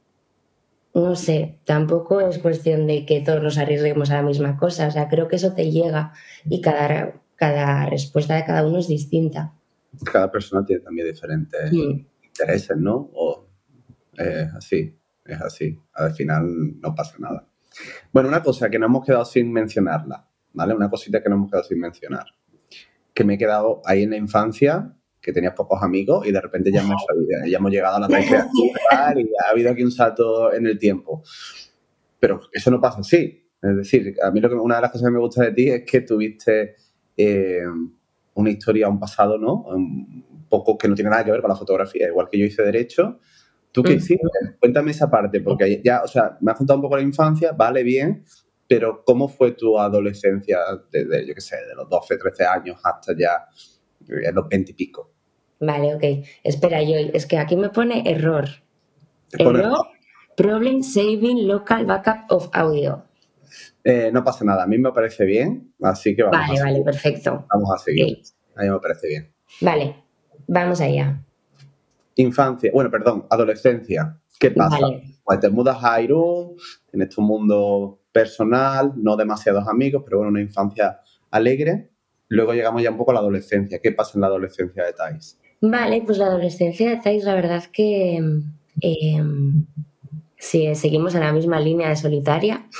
no sé, tampoco es cuestión de que todos nos arriesguemos a la misma cosa, o sea, creo que eso te llega y cada, cada respuesta de cada uno es distinta. Cada persona tiene también diferentes Mm. intereses, ¿no? O es así, es así. Al final no pasa nada. Bueno, una cosa que no hemos quedado sin mencionarla, ¿vale? Una cosita que no hemos quedado sin mencionar. Que me he quedado ahí en la infancia, que tenías pocos amigos y de repente ya hemos, ya hemos llegado a la edad creativa y ha habido aquí un salto en el tiempo. Pero eso no pasa así. Es decir, a mí lo que, una de las cosas que me gusta de ti es que tuviste eh, una historia, un pasado, ¿no? Un poco que no tiene nada que ver con la fotografía. Igual que yo hice Derecho, ¿tú qué hiciste? Cuéntame esa parte, porque ya, o sea, me has contado un poco la infancia, vale, bien, pero ¿cómo fue tu adolescencia desde, yo qué sé, de los doce, trece años hasta ya eh, los veinte y pico? Vale, ok. Espera, yo, es que aquí me pone error. Te pones, Error, problem saving local backup of audio. eh, no pasa nada, a mí me parece bien, así que vamos a Vale, vale, seguir. perfecto. Vamos a seguir. Ok. A mí me parece bien. Vale, vamos allá. Infancia, bueno, perdón, adolescencia. ¿Qué pasa? Vale. Pues te mudas a Irún, tienes tu mundo personal, no demasiados amigos, pero bueno, una infancia alegre. Luego llegamos ya un poco a la adolescencia. ¿Qué pasa en la adolescencia de Thais? Vale, pues la adolescencia de Thais, la verdad que eh, si seguimos en la misma línea de solitaria.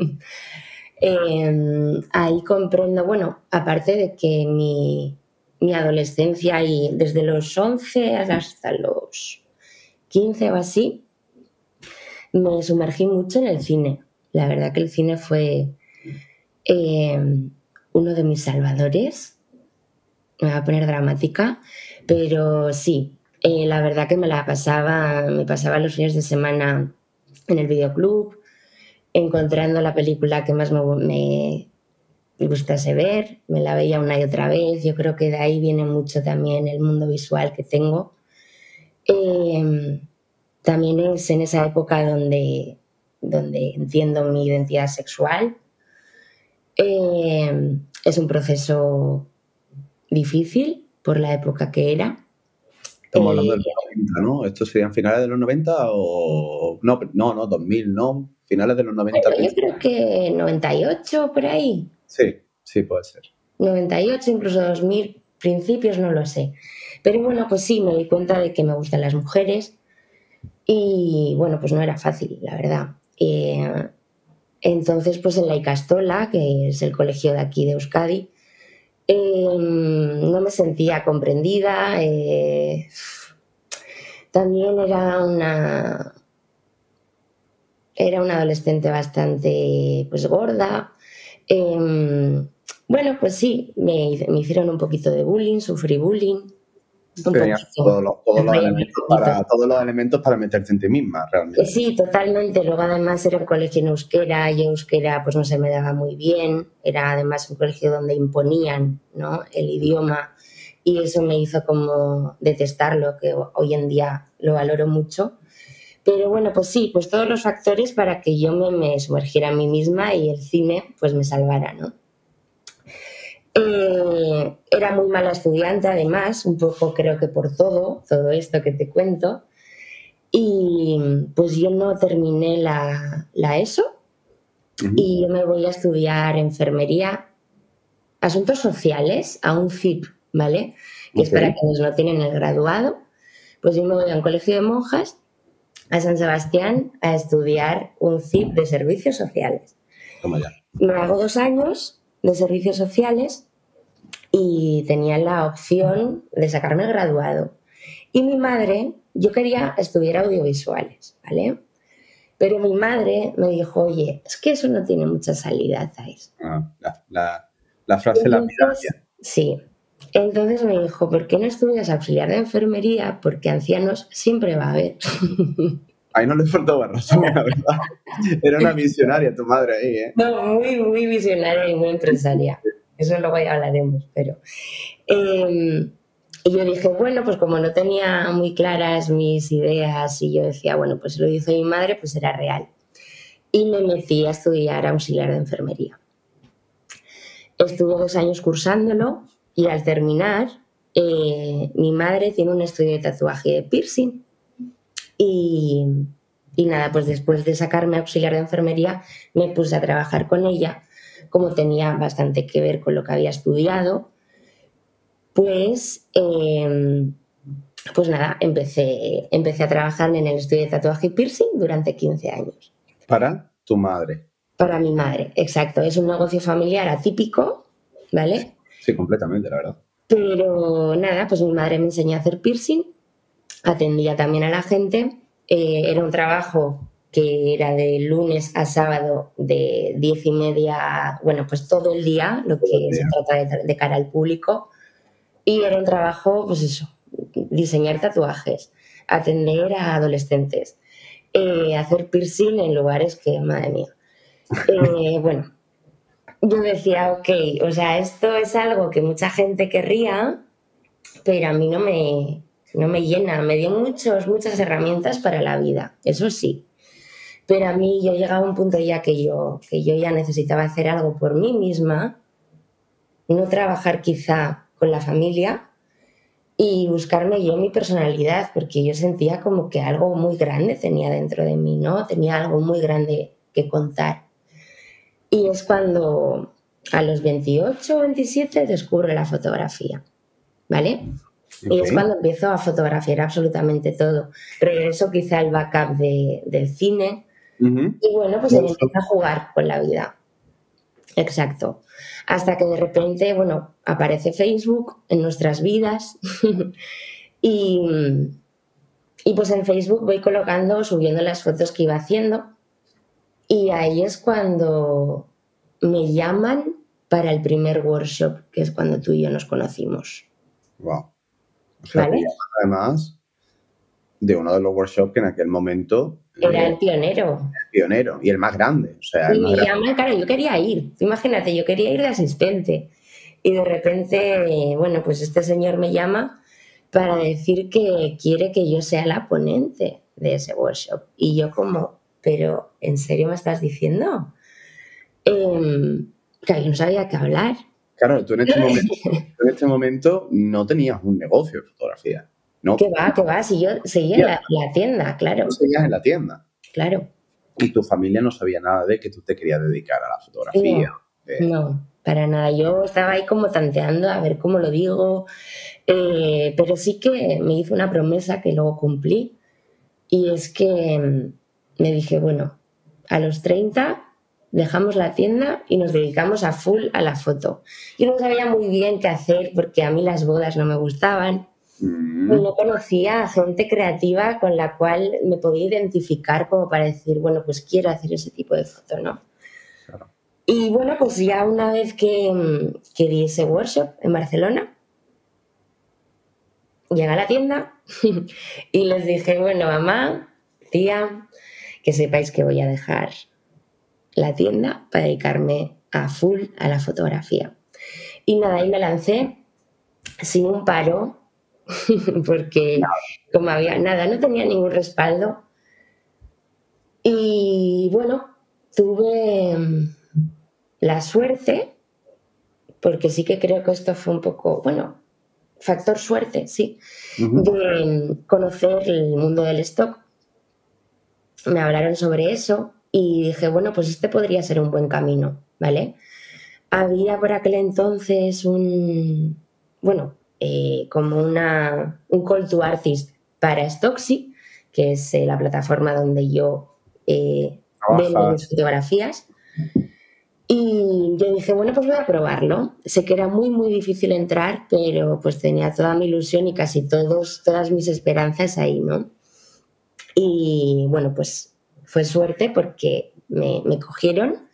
eh, ahí comprendo, bueno, aparte de que mi, mi adolescencia y desde los once hasta los quince o así, me sumergí mucho en el cine. La verdad que el cine fue eh, uno de mis salvadores. Me voy a poner dramática, pero sí, eh, la verdad que me la pasaba, me pasaba los fines de semana en el videoclub, encontrando la película que más me, me gustase ver, me la veía una y otra vez. Yo creo que de ahí viene mucho también el mundo visual que tengo. Eh, también es en esa época donde, donde entiendo mi identidad sexual. Eh, es un proceso difícil por la época que era. Estamos hablando Eh, de los noventa, ¿no? ¿Estos serían finales de los noventa o...? No, no, no, dos mil, ¿no? Finales de los noventa, bueno, yo principios. creo que noventa y ocho por ahí, Sí, sí puede ser. noventa y ocho, incluso dos mil, principios, no lo sé. Pero bueno, pues sí, me di cuenta de que me gustan las mujeres y bueno, pues no era fácil, la verdad. Eh, Entonces, pues en la Ikastola, que es el colegio de aquí de Euskadi, eh, no me sentía comprendida. Eh, también era una, era una adolescente bastante pues gorda. Eh, bueno, pues sí, me, me hicieron un poquito de bullying, sufrí bullying. Un Tenías poquito, todos los, todos me los reía un elementos poquito. para, todos los elementos para meterte en ti misma, realmente. Sí, totalmente. Luego además era un colegio en euskera y euskera pues no se me daba muy bien. Era además un colegio donde imponían, ¿no?, el idioma, y eso me hizo como detestarlo, que hoy en día lo valoro mucho. Pero bueno, pues sí, pues todos los factores para que yo me, me sumergiera a mí misma y el cine pues me salvara, ¿no? Eh, era muy mala estudiante además, un poco creo que por todo, todo esto que te cuento. Y pues yo no terminé la, la ESO Ujú. y yo me voy a estudiar enfermería, asuntos sociales, a un C I P, ¿vale? Que es Ok. para quienes no tienen el graduado. Pues yo me voy a un colegio de monjas, a San Sebastián, a estudiar un C I P de servicios sociales. Toma ya. Me hago dos años de servicios sociales y tenía la opción de sacarme el graduado. Y mi madre, yo quería estudiar audiovisuales, ¿vale? Pero mi madre me dijo, oye, es que eso no tiene mucha salida, Thais. Ah, la, la, la frase Entonces, lapidaria. sí. Entonces me dijo, ¿por qué no estudias auxiliar de enfermería? Porque ancianos siempre va a haber. Ahí no le faltaba razón, la verdad. Era una visionaria tu madre ahí, ¿eh? No, muy, muy visionaria y muy empresaria. Eso luego ya hablaremos, pero... Eh, y yo dije, bueno, pues como no tenía muy claras mis ideas y yo decía, bueno, pues lo dice mi madre, pues era real. Y me metí a estudiar auxiliar de enfermería. Estuve dos años cursándolo y al terminar, eh, mi madre tiene un estudio de tatuaje y de piercing y, y nada, pues después de sacarme auxiliar de enfermería me puse a trabajar con ella. Como tenía bastante que ver con lo que había estudiado, pues, eh, pues nada, empecé, empecé a trabajar en el estudio de tatuaje y piercing durante quince años. Para tu madre. Para mi madre, exacto. Es un negocio familiar atípico, ¿vale? Sí, completamente, la verdad. Pero nada, pues mi madre me enseñó a hacer piercing, atendía también a la gente. Eh, era un trabajo que era de lunes a sábado de diez y media, bueno, pues todo el día, lo que se trata de, de cara al público. Y era un trabajo, pues eso, diseñar tatuajes, atender a adolescentes, eh, hacer piercing en lugares que, madre mía. Eh, bueno, yo decía, ok, o sea, esto es algo que mucha gente querría, pero a mí no me, no me llena. Me dio muchos, muchas herramientas para la vida, eso sí. Pero a mí yo llegaba a un punto ya que yo, que yo ya necesitaba hacer algo por mí misma, no trabajar quizá con la familia y buscarme yo mi personalidad, porque yo sentía como que algo muy grande tenía dentro de mí, ¿no? Tenía algo muy grande que contar. Y es cuando a los veintiocho, veintisiete descubro la fotografía, ¿vale? Okay. Y es cuando empiezo a fotografiar absolutamente todo. Regreso quizá al backup de, del cine. Uh-huh. Y bueno, pues empiezo a jugar con la vida. Exacto. Hasta que de repente, bueno, aparece Facebook en nuestras vidas y, y pues en Facebook voy colocando, subiendo las fotos que iba haciendo y ahí es cuando me llaman para el primer workshop, que es cuando tú y yo nos conocimos. Wow. O sea, ¿vale? Te llaman además de uno de los workshops que en aquel momento... Era eh, el pionero. El pionero y el más grande. O sea, y el más me grande. llaman, claro, yo quería ir. Imagínate, yo quería ir de asistente. Y de repente, bueno, pues este señor me llama para decir que quiere que yo sea la ponente de ese workshop. Y yo como, pero ¿en serio me estás diciendo? Eh, claro, yo no sabía qué hablar. Claro, tú en este momento, en este momento no tenías un negocio de fotografía. No. ¿Qué va, qué va? Si yo seguía en la, la tienda, claro. Tú seguías en la tienda. Claro. Y tu familia no sabía nada de que tú te querías dedicar a la fotografía. No, eh. no, para nada. Yo estaba ahí como tanteando a ver cómo lo digo, eh, pero sí que me hizo una promesa que luego cumplí y es que me dije, bueno, a los treinta dejamos la tienda y nos dedicamos a full a la foto. Yo no sabía muy bien qué hacer porque a mí las bodas no me gustaban. Mm. Y no conocía a gente creativa con la cual me podía identificar como para decir, bueno, pues quiero hacer ese tipo de foto, ¿no? Claro. Y bueno, pues ya una vez que, que di ese workshop en Barcelona, llegué a la tienda y les dije, bueno, mamá, tía, que sepáis que voy a dejar la tienda para dedicarme a full a la fotografía. Y nada, ahí me lancé sin un paro, porque Nada. como había nada, no tenía ningún respaldo. Y bueno, tuve la suerte, porque sí que creo que esto fue un poco, bueno, factor suerte, sí, Uh-huh. de conocer el mundo del stock. Me hablaron sobre eso y dije, bueno, pues este podría ser un buen camino, ¿vale? Había por aquel entonces un, bueno, eh, como una, un call to artist para Stocksy, que es eh, la plataforma donde yo eh, vendo mis fotografías. Y yo dije, bueno, pues voy a probarlo. Sé que era muy, muy difícil entrar, pero pues tenía toda mi ilusión y casi todos, todas mis esperanzas ahí, ¿no? Y bueno, pues fue suerte porque me, me cogieron.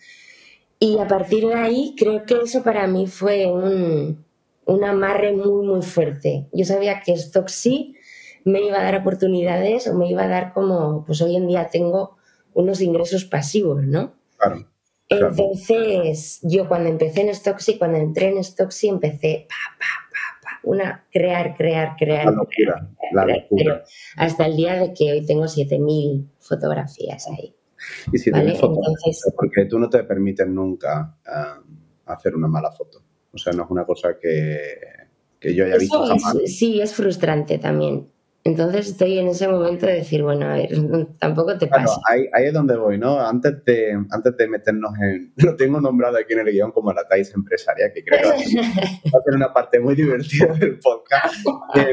Y a partir de ahí creo que eso para mí fue un, un amarre muy, muy fuerte. Yo sabía que esto sí me iba a dar oportunidades o me iba a dar como, pues hoy en día tengo unos ingresos pasivos, ¿no? Claro. Claro. Entonces, yo cuando empecé en Stocksy, cuando entré en Stocksy, empecé pa, pa, pa, pa, una crear, crear, crear. La locura, crear, la crear, locura. Pero hasta el día de que hoy tengo siete mil fotografías ahí. Y si ¿vale? tienes fotos, Entonces, porque tú no te permites nunca uh, hacer una mala foto. O sea, no es una cosa que, que yo haya visto jamás. Es, sí, es frustrante también. Entonces estoy en ese momento de decir, bueno, a ver, tampoco te Claro, pasa. ahí, ahí es donde voy, ¿no? Antes de, antes de meternos en... Lo tengo nombrado aquí en el guión como la Thais empresaria, que creo que va a ser, va a ser una parte muy divertida del podcast. Eh,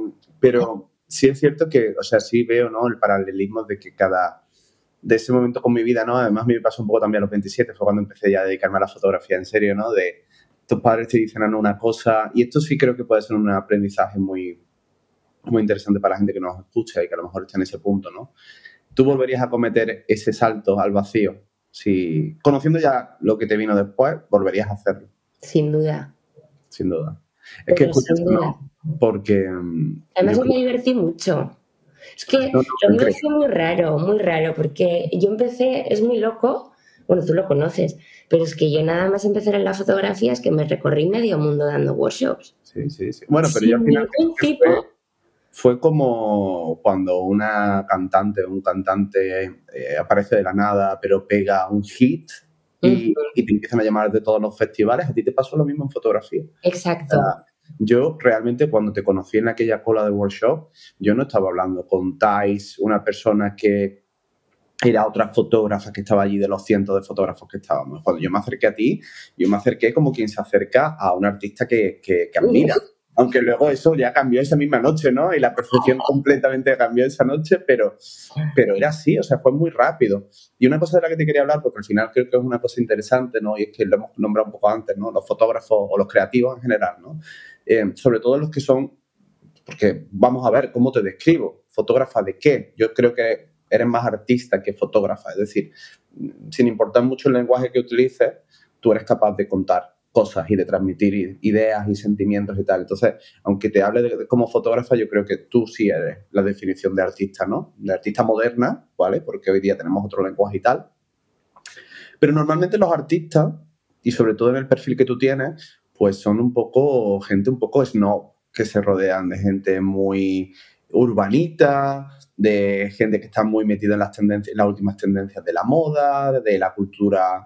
pero sí es cierto que, o sea, sí veo, ¿no? El paralelismo de que cada... De ese momento con mi vida, ¿no? Además, a mí me pasó un poco también a los veintisiete, fue cuando empecé ya a dedicarme a la fotografía en serio, ¿no? De tus padres te dicen una cosa, y esto sí creo que puede ser un aprendizaje muy, muy interesante para la gente que nos escucha y que a lo mejor está en ese punto, ¿no? ¿Tú volverías a cometer ese salto al vacío? Si, conociendo ya lo que te vino después, volverías a hacerlo. Sin duda. Sin duda. Es Pero que es curioso, sin duda. ¿no? Porque... Además, yo creo... me divertí mucho. Es que no, no, lo mío fue muy raro, muy raro, porque yo empecé, es muy loco, bueno, tú lo conoces, pero es que yo nada más empezar en la fotografía es que me recorrí medio mundo dando workshops. Sí, sí, sí. Bueno, pero Sin yo al final... ningún fue, tipo... fue como cuando una cantante o un cantante eh, aparece de la nada, pero pega un hit y, uh-huh. y te empiezan a llamar de todos los festivales. ¿A ti te pasó lo mismo en fotografía? Exacto. O sea, yo realmente cuando te conocí en aquella cola de workshop, yo no estaba hablando con Thais, una persona que era otra fotógrafa que estaba allí de los cientos de fotógrafos que estábamos. Cuando yo me acerqué a ti, yo me acerqué como quien se acerca a un artista que, que, que admira. Aunque luego eso ya cambió esa misma noche, ¿no? Y la percepción completamente cambió esa noche, pero, pero era así, o sea, fue muy rápido. Y una cosa de la que te quería hablar, porque al final creo que es una cosa interesante, ¿no? Y es que lo hemos nombrado un poco antes, ¿no? Los fotógrafos o los creativos en general, ¿no? Eh, sobre todo los que son, porque vamos a ver cómo te describo, fotógrafa de qué. Yo creo que eres más artista que fotógrafa, es decir, sin importar mucho el lenguaje que utilices, tú eres capaz de contar cosas y de transmitir ideas y sentimientos y tal. Entonces, aunque te hable de, de, como fotógrafa, yo creo que tú sí eres la definición de artista, ¿no? De artista moderna, ¿vale? Porque hoy día tenemos otro lenguaje y tal. Pero normalmente los artistas, y sobre todo en el perfil que tú tienes, pues son un poco gente un poco snob, que se rodean de gente muy urbanita, de gente que está muy metida en las tendencias, en las últimas tendencias de la moda, de la cultura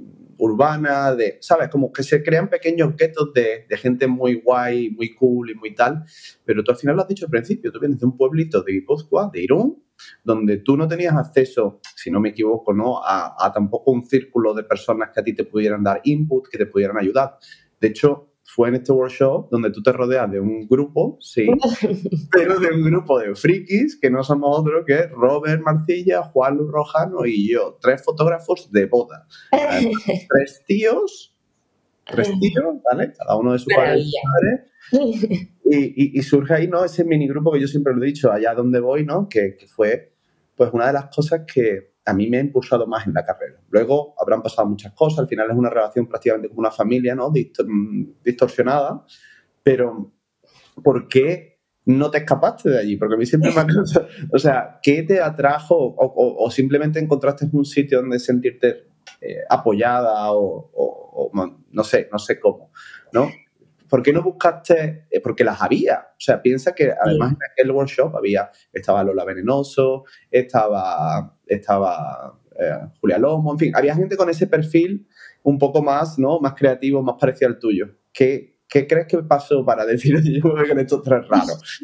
urbana, de, ¿sabes? Como que se crean pequeños guetos de, de gente muy guay, muy cool y muy tal, pero tú al final lo has dicho al principio, tú vienes de un pueblito de Guipúzcoa, de Irún, donde tú no tenías acceso, si no me equivoco, ¿no? A, a tampoco un círculo de personas que a ti te pudieran dar input, que te pudieran ayudar. De hecho, fue en este workshop donde tú te rodeas de un grupo, sí, pero de un grupo de frikis que no somos otros que Robert Marcilla, Juan Luis Rojano y yo, tres fotógrafos de boda. Además, tres tíos, tres tíos, ¿vale? Cada uno de sus padres. Y, y, y surge ahí, ¿no? Ese minigrupo que yo siempre lo he dicho, allá donde voy, ¿no? Que, que fue, pues, una de las cosas que a mí me ha impulsado más en la carrera. Luego habrán pasado muchas cosas, al final es una relación prácticamente como una familia, ¿no? Distor- distorsionada, pero ¿por qué no te escapaste de allí? Porque a mí siempre me ha... O sea, ¿qué te atrajo o, o, o simplemente encontraste un sitio donde sentirte eh, apoyada o, o, o no sé, no sé cómo, ¿no? ¿Por qué no buscaste? Eh, porque las había. O sea, piensa que además sí. En aquel workshop había, estaba Lola Venenoso, estaba, estaba eh, Julia Lomo, en fin, había gente con ese perfil un poco más, ¿no? Más creativo, más parecido al tuyo. ¿Qué, qué crees que pasó para decir yo con estos tres raros?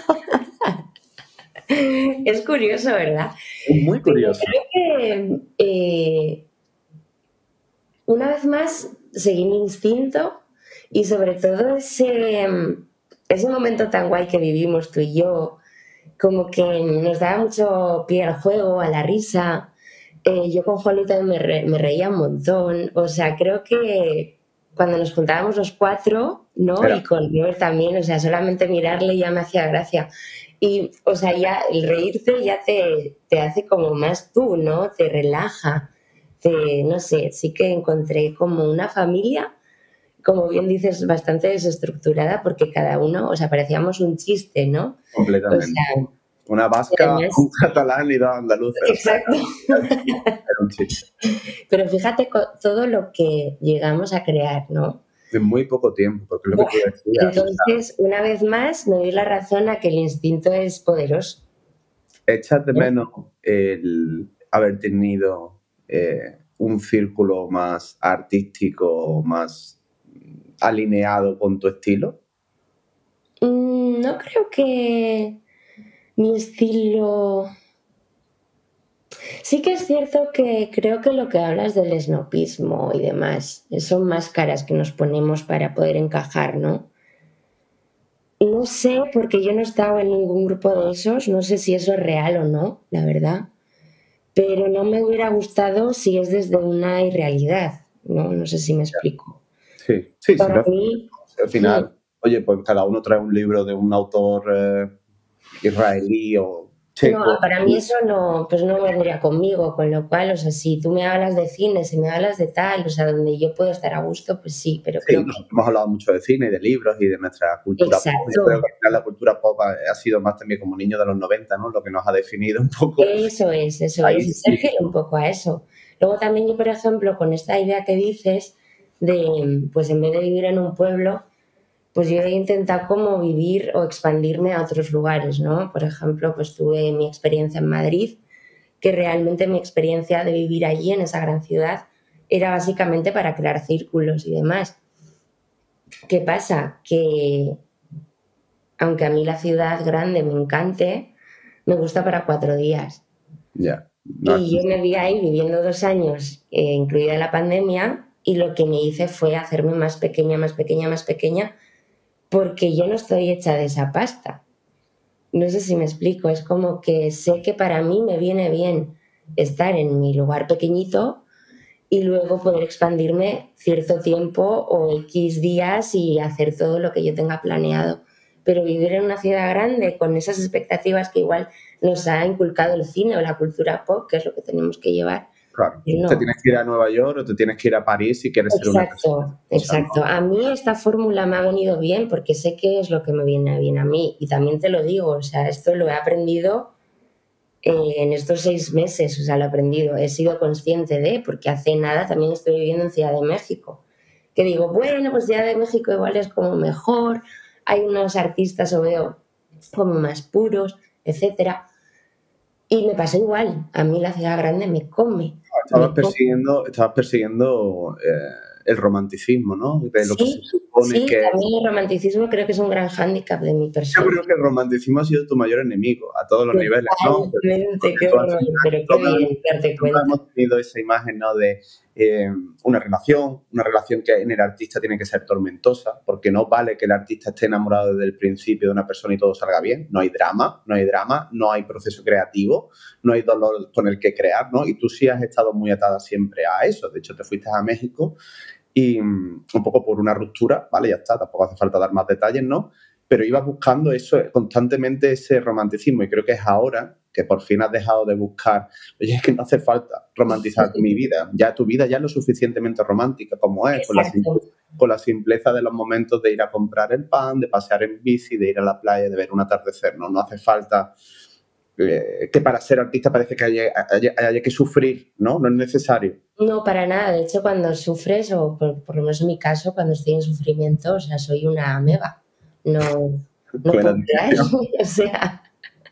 Es curioso, ¿verdad? Es muy curioso. Pero creo que eh, una vez más seguí mi instinto. Y sobre todo ese, ese momento tan guay que vivimos tú y yo, como que nos daba mucho pie al juego, a la risa. Eh, yo con Juanita me, re, me reía un montón. O sea, creo que cuando nos juntábamos los cuatro, ¿no? Pero... Y con Robert también, o sea, solamente mirarle ya me hacía gracia. Y, o sea, ya el reírte ya te, te hace como más tú, ¿no? Te relaja. Te, no sé, sí que encontré como una familia, como bien dices, bastante desestructurada, porque cada uno, o sea, parecíamos un chiste, ¿no? Completamente. O sea, una vasca, además, un catalán y dos andaluces. Exacto. Era un chiste. Pero fíjate todo lo que llegamos a crear, ¿no? En muy poco tiempo, porque es lo que tú decías. Entonces, o sea, una vez más, me doy la razón a que el instinto es poderoso. ¿Echas de menos el haber tenido eh, un círculo más artístico, más alineado con tu estilo? Mm, no creo que mi estilo... Sí que es cierto que creo que lo que hablas del esnopismo y demás son máscaras que nos ponemos para poder encajar, ¿no? No sé, porque yo no he estado en ningún grupo de esos, no sé si eso es real o no, la verdad, pero no me hubiera gustado si es desde una irrealidad, ¿no? No sé si me explico. Sí, sí, Para sí. mí, al final, sí. Oye, pues cada uno trae un libro de un autor eh, israelí o checo. No, para mí eso no, pues no vendría conmigo, con lo cual, o sea, si tú me hablas de cine, si me hablas de tal, o sea, donde yo puedo estar a gusto, pues sí, pero sí, creo nosotros que... hemos hablado mucho de cine y de libros y de nuestra cultura Exacto. pop. Yo creo que al final la cultura pop ha, ha sido más también como niño de los noventa, ¿no? Lo que nos ha definido un poco. Eso es, eso Ahí es, y sí. se un poco a eso. Luego también yo, por ejemplo, con esta idea que dices de, pues en vez de vivir en un pueblo, pues yo he intentado como vivir o expandirme a otros lugares, ¿no? Por ejemplo, pues tuve mi experiencia en Madrid, que realmente mi experiencia de vivir allí, en esa gran ciudad, era básicamente para crear círculos y demás. ¿Qué pasa? Que aunque a mí la ciudad grande me encante, me gusta para cuatro días. Ya. Yeah. No, y yo me vi ahí viviendo dos años, eh, incluida la pandemia, y lo que me hice fue hacerme más pequeña, más pequeña, más pequeña, porque yo no estoy hecha de esa pasta. No sé si me explico, es como que sé que para mí me viene bien estar en mi lugar pequeñito y luego poder expandirme cierto tiempo o X días y hacer todo lo que yo tenga planeado. Pero vivir en una ciudad grande con esas expectativas que igual nos ha inculcado el cine o la cultura pop, que es lo que tenemos que llevar. Claro. No. Te tienes que ir a Nueva York o te tienes que ir a París si quieres Exacto, ser una persona. Exacto. A mí esta fórmula me ha venido bien porque sé qué es lo que me viene bien a mí. Y también te lo digo, o sea, esto lo he aprendido eh, en estos seis meses, o sea, lo he aprendido. He sido consciente de, porque hace nada también estoy viviendo en Ciudad de México. Que digo, bueno, pues Ciudad de México igual es como mejor, hay unos artistas o veo como más puros, etcétera. Y me pasa igual, a mí la ciudad grande me come. Estabas persiguiendo, estabas persiguiendo eh, el romanticismo, ¿no? De lo sí, que se supone sí, que... también el romanticismo creo que es un gran hándicap de mi persona. Yo creo que el romanticismo ha sido tu mayor enemigo a todos los niveles, ¿no? Totalmente, qué horror, pero qué bien darte cuenta. Hemos tenido esa imagen, ¿no? De eh, una relación, una relación que en el artista tiene que ser tormentosa, porque no vale que el artista esté enamorado desde el principio de una persona y todo salga bien. No hay drama, no hay drama, no hay proceso creativo, no hay dolor con el que crear, ¿no? Y tú sí has estado muy atada siempre a eso. De hecho, te fuiste a México y um, un poco por una ruptura, ¿vale? Ya está, tampoco hace falta dar más detalles, ¿no? Pero ibas buscando eso, constantemente ese romanticismo, y creo que es ahora que por fin has dejado de buscar, oye, es que no hace falta romantizar mi vida, ya tu vida ya es lo suficientemente romántica como es, con la, con la simpleza de los momentos de ir a comprar el pan, de pasear en bici, de ir a la playa, de ver un atardecer, no, no hace falta eh, que para ser artista parece que haya, haya, haya que sufrir, ¿no? No es necesario. No, para nada. De hecho, cuando sufres, o por, por lo menos en mi caso, cuando estoy en sufrimiento, o sea, soy una ameba. No, no puedo creer. O sea...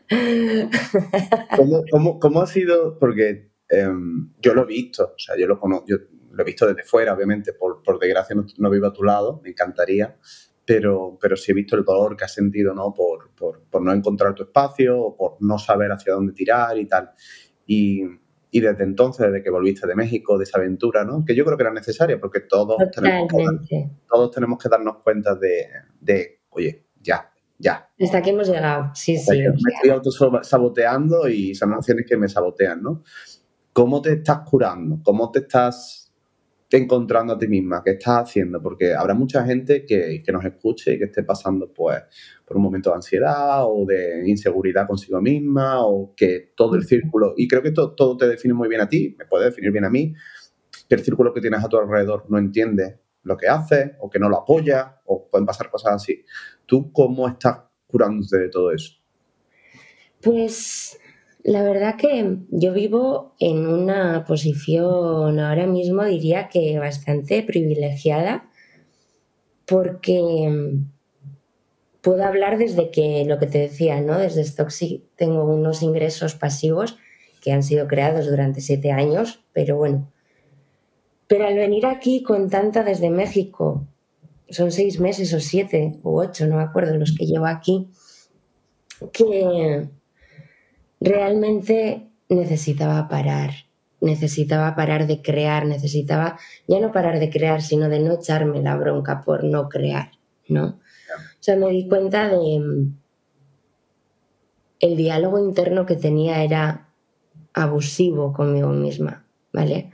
¿Cómo, cómo, ¿Cómo ha sido? Porque eh, yo lo he visto, o sea, yo lo conozco, yo lo he visto desde fuera, obviamente, por, por desgracia no, no vivo a tu lado, me encantaría, pero, pero sí he visto el dolor que has sentido, ¿no? Por, por, por no encontrar tu espacio, o por no saber hacia dónde tirar y tal. Y, y desde entonces, desde que volviste de México, de esa aventura, ¿no? Que yo creo que era necesaria, porque todos, tenemos que, dar, todos tenemos que darnos cuenta de, de oye, ya, ya. Hasta aquí hemos llegado, sí, o sea, sí. Me estoy autosaboteando y son acciones que me sabotean, ¿no? ¿Cómo te estás curando? ¿Cómo te estás encontrando a ti misma? ¿Qué estás haciendo? Porque habrá mucha gente que, que nos escuche y que esté pasando, pues, por un momento de ansiedad o de inseguridad consigo misma, o que todo el círculo, y creo que to, todo te define muy bien a ti, me puede definir bien a mí, que el círculo que tienes a tu alrededor no entiende lo que haces, o que no lo apoya, o pueden pasar cosas así. ¿Tú cómo estás curándote de todo eso? Pues la verdad que yo vivo en una posición ahora mismo, diría que bastante privilegiada, porque puedo hablar desde que, lo que te decía, ¿no? Desde Stocksy tengo unos ingresos pasivos que han sido creados durante siete años, pero bueno. Pero al venir aquí con tanta desde México, son seis meses o siete o ocho, no me acuerdo los que llevo aquí, que realmente necesitaba parar, necesitaba parar de crear, necesitaba ya no parar de crear, sino de no echarme la bronca por no crear, ¿no? O sea, me di cuenta de el diálogo interno que tenía era abusivo conmigo misma, ¿vale?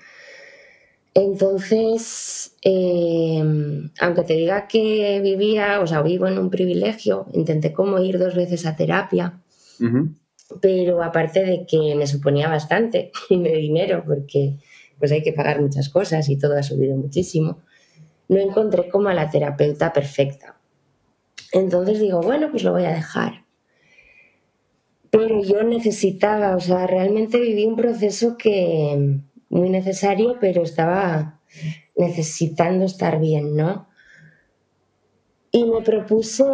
Entonces, eh, aunque te diga que vivía, o sea, vivo en un privilegio, intenté como ir dos veces a terapia, uh-huh. Pero aparte de que me suponía bastante de dinero, porque pues hay que pagar muchas cosas y todo ha subido muchísimo, no encontré como a la terapeuta perfecta. Entonces digo, bueno, pues lo voy a dejar. Pero yo necesitaba, o sea, realmente viví un proceso que muy necesario, pero estaba necesitando estar bien, ¿no? Y me propuse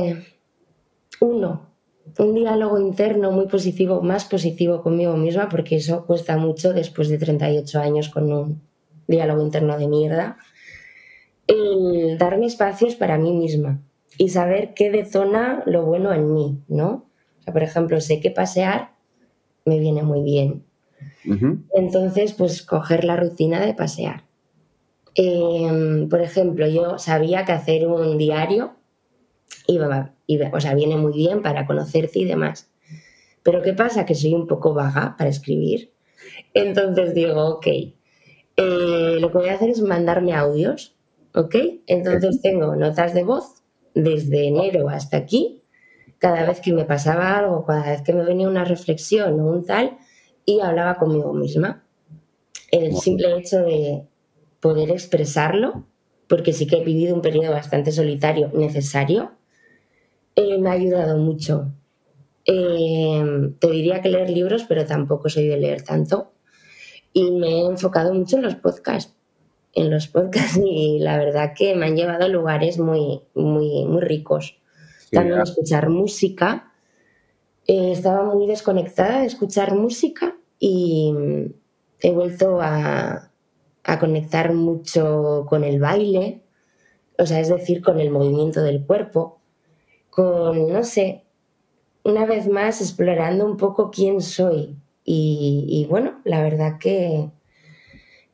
uno, un diálogo interno muy positivo, más positivo conmigo misma, porque eso cuesta mucho después de treinta y ocho años con un diálogo interno de mierda. El darme espacios para mí misma y saber qué detona lo bueno en mí, ¿no? O sea, por ejemplo, sé que pasear me viene muy bien. Uh-huh. Entonces, pues coger la rutina de pasear. Eh, por ejemplo, yo sabía que hacer un diario iba, iba, o sea, viene muy bien para conocerte y demás. Pero ¿qué pasa? Que soy un poco vaga para escribir. Entonces digo, ok, eh, lo que voy a hacer es mandarme audios, ¿ok? Entonces tengo notas de voz desde enero hasta aquí, cada vez que me pasaba algo, cada vez que me venía una reflexión o un tal, y hablaba conmigo misma. El simple hecho de poder expresarlo, porque sí que he vivido un periodo bastante solitario necesario, eh, me ha ayudado mucho. Eh, te diría que leer libros, pero tampoco soy de leer tanto. Y me he enfocado mucho en los podcasts, en los podcasts y la verdad que me han llevado a lugares muy, muy, muy ricos. Sí, también claro. Escuchar música. Eh, estaba muy desconectada de escuchar música y he vuelto a, a conectar mucho con el baile, o sea, es decir, con el movimiento del cuerpo, con, no sé, una vez más explorando un poco quién soy. Y, y bueno, la verdad que,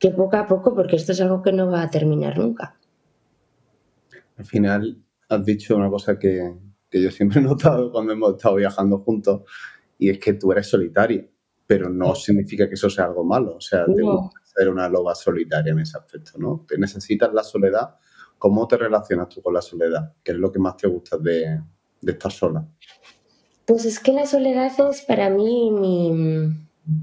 que poco a poco, porque esto es algo que no va a terminar nunca. Al final has dicho una cosa que, que yo siempre he notado cuando hemos estado viajando juntos, y es que tú eres solitaria, pero no significa que eso sea algo malo. O sea, te No. gusta ser una loba solitaria en ese aspecto, ¿no? Te necesitas la soledad. ¿Cómo te relacionas tú con la soledad? ¿Qué es lo que más te gusta de, de estar sola? Pues es que la soledad es para mí mi...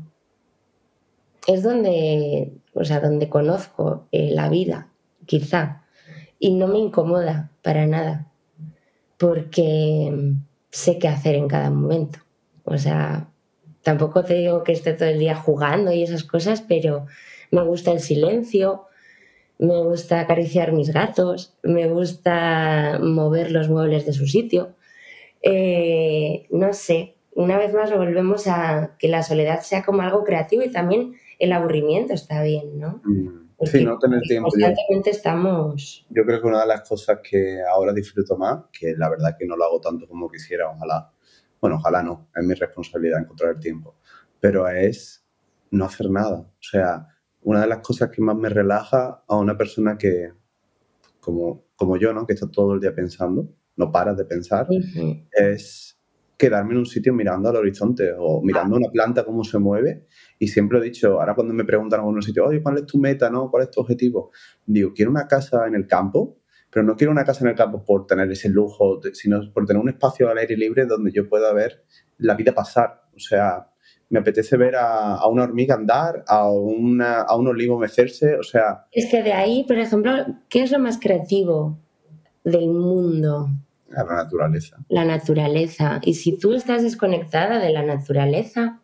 es donde, o sea, donde conozco eh, la vida, quizá, y no me incomoda para nada, porque sé qué hacer en cada momento. O sea, tampoco te digo que esté todo el día jugando y esas cosas, pero me gusta el silencio, me gusta acariciar mis gatos, me gusta mover los muebles de su sitio. Eh, no sé, una vez más volvemos a que la soledad sea como algo creativo, y también el aburrimiento está bien, ¿no? Mm, Sí, Porque no tener tiempo. Yo, constantemente estamos... yo creo que una de las cosas que ahora disfruto más, que la verdad que no lo hago tanto como quisiera, ojalá, bueno, ojalá no, es mi responsabilidad encontrar el tiempo, pero es no hacer nada. O sea, una de las cosas que más me relaja a una persona que, como, como yo, ¿no? Que está todo el día pensando, no paras de pensar, Uh-huh. es quedarme en un sitio mirando al horizonte o mirando una planta cómo se mueve. Y siempre he dicho, ahora cuando me preguntan en algún sitio, oye, ¿cuál es tu meta, no? ¿Cuál es tu objetivo? Digo, quiero una casa en el campo, pero no quiero una casa en el campo por tener ese lujo, sino por tener un espacio al aire libre donde yo pueda ver la vida pasar. O sea, me apetece ver a, a una hormiga andar, a, una, a un olivo mecerse, o sea... Es que de ahí, por ejemplo, ¿qué es lo más creativo del mundo? A la naturaleza. La naturaleza. Y si tú estás desconectada de la naturaleza,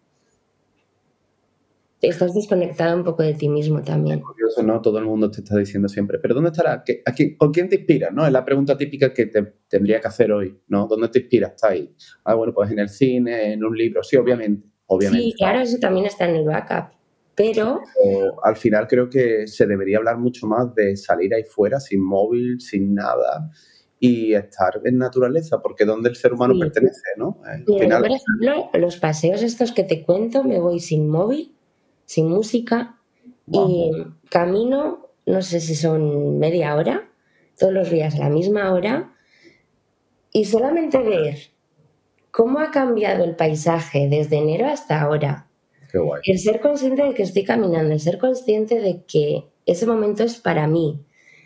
estás desconectada un poco de ti mismo también. Es curioso, ¿no? Todo el mundo te está diciendo siempre, ¿pero dónde estará? ¿Qué, a quién, ¿Con quién te inspiras? ¿No? Es la pregunta típica que te tendría que hacer hoy, ¿no? ¿Dónde te inspiras? Está ahí. Ah, bueno, pues en el cine, en un libro. Sí, obviamente, obviamente. Sí, claro, eso también está en el backup. Pero... O, al final creo que se debería hablar mucho más de salir ahí fuera sin móvil, sin nada, y estar en naturaleza, porque es donde el ser humano sí. pertenece, ¿no? Al Mira, final, yo, por ejemplo, los paseos estos que te cuento, me voy sin móvil, sin música, wow. y camino, no sé si son media hora, todos los días a la misma hora, y solamente ver cómo ha cambiado el paisaje desde enero hasta ahora. Qué guay. El ser consciente de que estoy caminando, el ser consciente de que ese momento es para mí,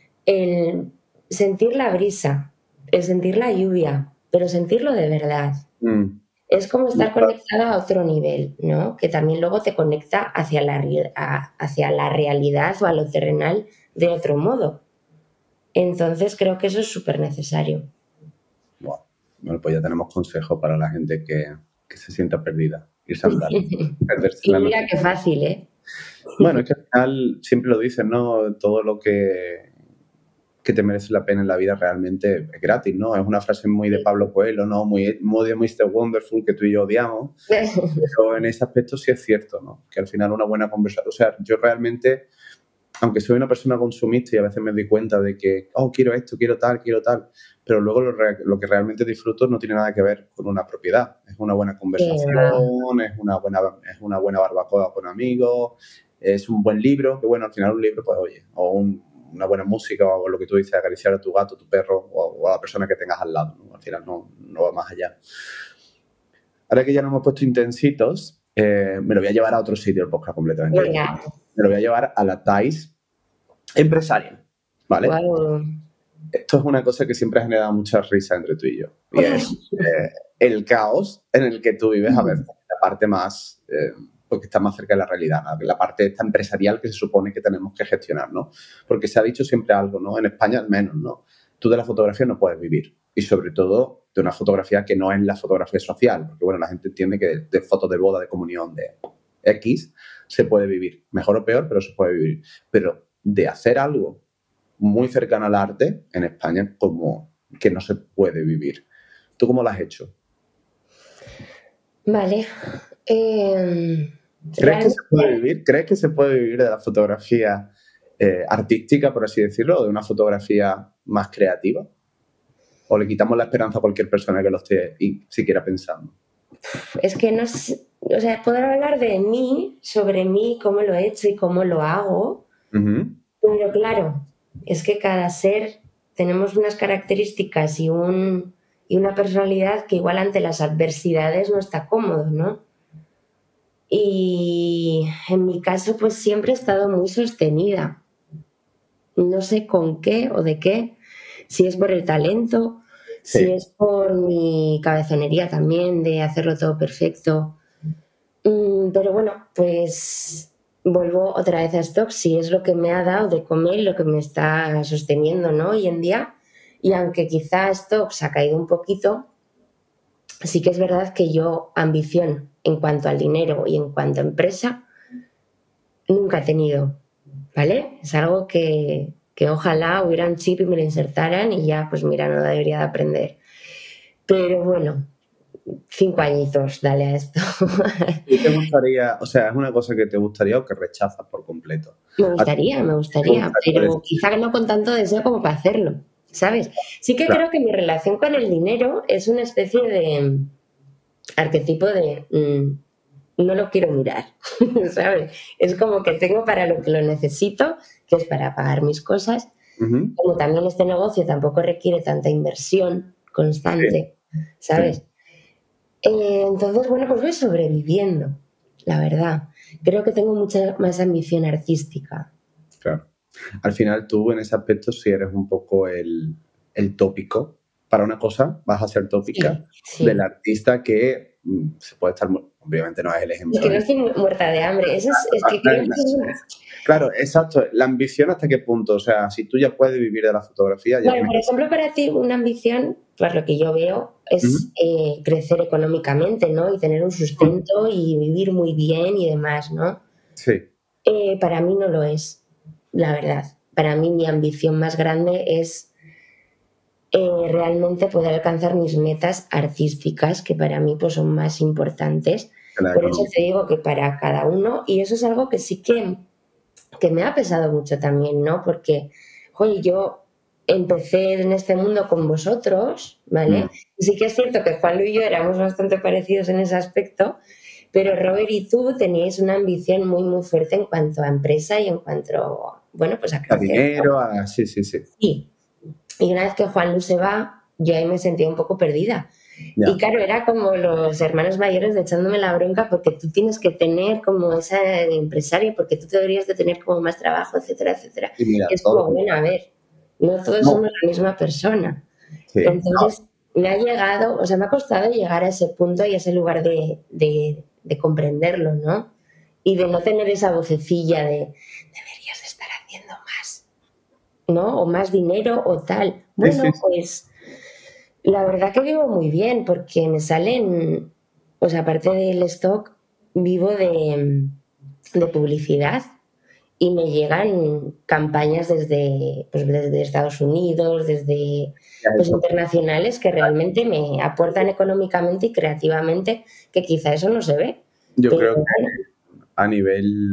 el sentir la brisa, el sentir la lluvia, pero sentirlo de verdad. Mm. Es como estar conectado a otro nivel, ¿no? Que también luego te conecta hacia la, a, hacia la realidad o a lo terrenal de otro modo. Entonces creo que eso es súper necesario. Wow. Bueno, pues ya tenemos consejos para la gente que, que se sienta perdida. Irse a andar. Perderse Y la mira noche. qué fácil, ¿eh? Bueno, es que al final siempre lo dicen, ¿no? Todo lo que, que te merece la pena en la vida realmente es gratis, ¿no? Es una frase muy de Pablo Coelho, ¿no? Muy, muy de mister Wonderful, que tú y yo odiamos. Pero en ese aspecto sí es cierto, ¿no? Que al final una buena conversación... O sea, yo realmente, aunque soy una persona consumista y a veces me doy cuenta de que, oh, quiero esto, quiero tal, quiero tal, pero luego lo, re, lo que realmente disfruto no tiene nada que ver con una propiedad. Es una buena conversación, es una buena, es una buena barbacoa con amigos, es un buen libro, que bueno, al final un libro, pues oye, o un, una buena música, o lo que tú dices, acariciar a tu gato, tu perro, o, o a la persona que tengas al lado, ¿no? Al final no, no va más allá. Ahora que ya nos hemos puesto intensitos, eh, me lo voy a llevar a otro sitio el podcast completamente. Venga. Me lo voy a llevar a la Thais empresarial, ¿vale? Wow. Esto es una cosa que siempre ha generado mucha risa entre tú y yo. Y es eh, el caos en el que tú vives, a ver, la parte más, eh, porque está más cerca de la realidad, ¿no? La parte esta empresarial que se supone que tenemos que gestionar, ¿no? Porque se ha dicho siempre algo, ¿no? En España al menos, ¿no? Tú de la fotografía no puedes vivir. Y sobre todo de una fotografía que no es la fotografía social. Porque, bueno, la gente entiende que de, de fotos de boda, de comunión, de X, se puede vivir. Mejor o peor, pero se puede vivir. Pero de hacer algo muy cercano al arte, en España, como que no se puede vivir. ¿Tú cómo lo has hecho? Vale. Eh, ¿Crees que se puede vivir? ¿Crees que se puede vivir de la fotografía eh, artística, por así decirlo, o de una fotografía más creativa? ¿O le quitamos la esperanza a cualquier persona que lo esté siquiera pensando? Es que no sé, o sea, poder hablar de mí, sobre mí, cómo lo he hecho y cómo lo hago, Uh-huh. Pero claro, es que cada ser tenemos unas características y, un, y una personalidad que igual ante las adversidades no está cómodo, ¿no? Y en mi caso, pues siempre he estado muy sostenida. No sé con qué o de qué, si es por el talento, Sí. si es por mi cabezonería también de hacerlo todo perfecto. Mm, pero bueno, pues vuelvo otra vez a stock, si es lo que me ha dado de comer y lo que me está sosteniendo, ¿no? Hoy en día. Y aunque quizá stock se ha caído un poquito, sí que es verdad que yo ambición en cuanto al dinero y en cuanto a empresa nunca he tenido, ¿vale? Es algo que, que ojalá hubiera un chip y me lo insertaran y ya, pues mira, no debería de aprender. Pero bueno, cinco añitos, dale a esto. ¿Y te gustaría, o sea, es una cosa que te gustaría o que rechazas por completo? Me gustaría, me gustaría, gustaría pero decir? quizá no con tanto deseo como para hacerlo, ¿sabes? Sí que Claro. creo que mi relación con el dinero es una especie de arquetipo de mmm, no lo quiero mirar, ¿sabes? Es como que tengo para lo que lo necesito, que es para pagar mis cosas. Uh-huh. Como también este negocio tampoco requiere tanta inversión constante, Sí, ¿sabes? sí. Eh, entonces, bueno, pues voy sobreviviendo, la verdad. Creo que tengo mucha más ambición artística. Claro. Al final tú en ese aspecto sí eres un poco el, el tópico. Para una cosa vas a ser tópica Sí, sí. del artista que mm, se puede estar... Obviamente no es el Es ejemplo. que no estoy muerta de hambre. Eso es, es que creo que eso es... Claro, exacto. La ambición hasta qué punto. O sea, si tú ya puedes vivir de la fotografía... Ya Bueno, por ejemplo, para ti una ambición, pues lo que yo veo, es uh-huh. eh, crecer económicamente, ¿no? Y tener un sustento y vivir muy bien y demás, ¿no? Sí. Eh, para mí no lo es, la verdad. Para mí mi ambición más grande es eh, realmente poder alcanzar mis metas artísticas, que para mí pues, son más importantes. Por eso te digo que para cada uno, y eso es algo que sí que, que me ha pesado mucho también, ¿no? Porque, oye, yo empecé en este mundo con vosotros, ¿vale? Mm. Y sí que es cierto que Juanlu y yo éramos bastante parecidos en ese aspecto, pero Robert y tú teníais una ambición muy, muy fuerte en cuanto a empresa y en cuanto, bueno, pues a crecer, A dinero, ¿no? a... Sí, sí, sí. Sí. Y una vez que Juanlu se va, yo ahí me sentía un poco perdida. Ya. Y claro, era como los hermanos mayores de echándome la bronca porque tú tienes que tener como esa empresaria, porque tú deberías de tener como más trabajo, etcétera, etcétera. Y mira, Y es todo como, bueno, a ver, no todos no. somos la misma persona. Sí. Entonces, me ha llegado, o sea, me ha costado llegar a ese punto y a ese lugar de, de, de comprenderlo, ¿no? Y de no tener esa vocecilla de deberías estar haciendo más, ¿no? O más dinero o tal. Bueno, Sí, sí, sí. pues la verdad que vivo muy bien porque me salen, o sea, aparte del stock, vivo de, de publicidad y me llegan campañas desde, pues, desde Estados Unidos, desde pues, internacionales que realmente me aportan económicamente y creativamente, que quizá eso no se ve. Yo Pero creo que bueno, a nivel,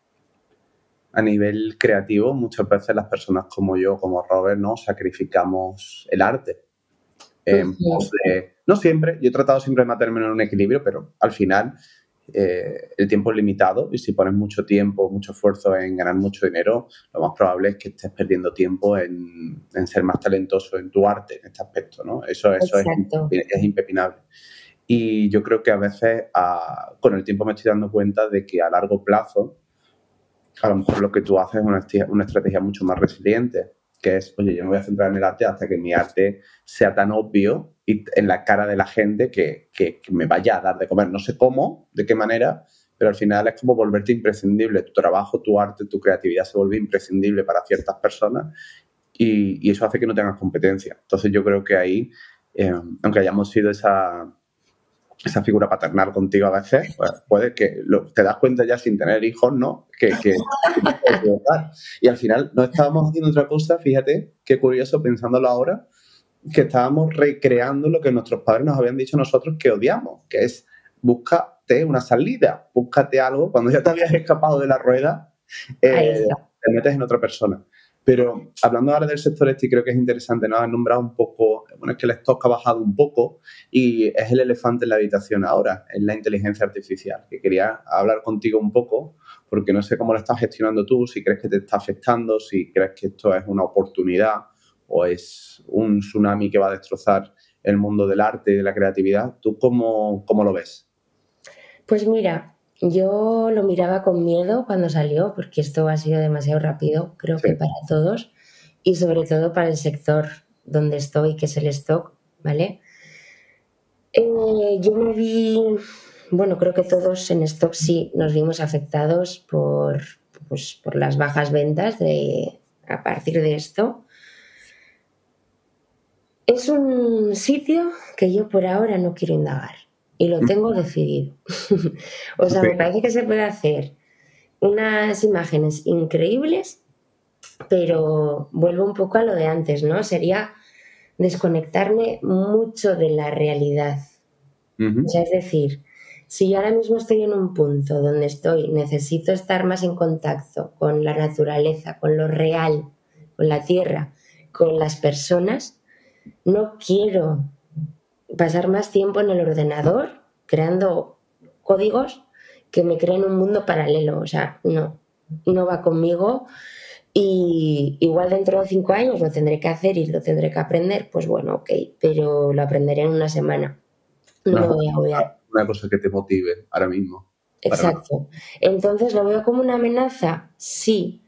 a nivel creativo, muchas veces las personas como yo, como Robert, ¿no? Sacrificamos el arte. En pos de, no siempre, yo he tratado siempre de mantenerme en un equilibrio, pero al final eh, el tiempo es limitado y si pones mucho tiempo, mucho esfuerzo en ganar mucho dinero, lo más probable es que estés perdiendo tiempo en, en ser más talentoso en tu arte, en este aspecto, ¿no? Eso, eso es, es impepinable. Y yo creo que a veces a, con el tiempo me estoy dando cuenta de que a largo plazo a lo mejor lo que tú haces es una, una estrategia mucho más resiliente, que es, oye, yo me voy a centrar en el arte hasta que mi arte sea tan obvio y en la cara de la gente que, que, que me vaya a dar de comer. No sé cómo, de qué manera, pero al final es como volverte imprescindible. Tu trabajo, tu arte, tu creatividad se vuelve imprescindible para ciertas personas y, y eso hace que no tengas competencia. Entonces yo creo que ahí, eh, aunque hayamos sido esa... esa figura paternal contigo a veces, pues puede que lo, te das cuenta ya sin tener hijos, ¿no? Que, que, que y al final no estábamos haciendo otra cosa, fíjate, qué curioso pensándolo ahora, que estábamos recreando lo que nuestros padres nos habían dicho a nosotros que odiamos, que es búscate una salida, búscate algo, cuando ya te habías escapado de la rueda, eh, te metes en otra persona. Pero hablando ahora del sector este, creo que es interesante, nos has nombrado un poco, bueno, es que el stock ha bajado un poco y es el elefante en la habitación ahora, es la inteligencia artificial, que quería hablar contigo un poco, porque no sé cómo lo estás gestionando tú, si crees que te está afectando, si crees que esto es una oportunidad o es un tsunami que va a destrozar el mundo del arte y de la creatividad. ¿Tú cómo, cómo lo ves? Pues mira, yo lo miraba con miedo cuando salió, porque esto ha sido demasiado rápido, creo Sí. que para todos, y sobre todo para el sector donde estoy, que es el stock, ¿vale? Eh, yo me vi, bueno, creo que todos en stock sí nos vimos afectados por, pues, por las bajas ventas de, a partir de esto. Es un sitio que yo por ahora no quiero indagar y lo tengo decidido. O sea, Sí. me parece que se puede hacer unas imágenes increíbles, pero vuelvo un poco a lo de antes, ¿no? Sería desconectarme mucho de la realidad. Uh-huh. O sea, es decir, si yo ahora mismo estoy en un punto donde estoy, necesito estar más en contacto con la naturaleza, con lo real, con la tierra, con las personas, no quiero pasar más tiempo en el ordenador creando códigos que me creen un mundo paralelo. O sea, no, no va conmigo. Y igual dentro de cinco años lo tendré que hacer y lo tendré que aprender, pues bueno, ok, pero lo aprenderé en una semana. No No me es voy a agobiar. una cosa que te motive ahora mismo. Exacto. Entonces, ¿lo veo como una amenaza? Sí.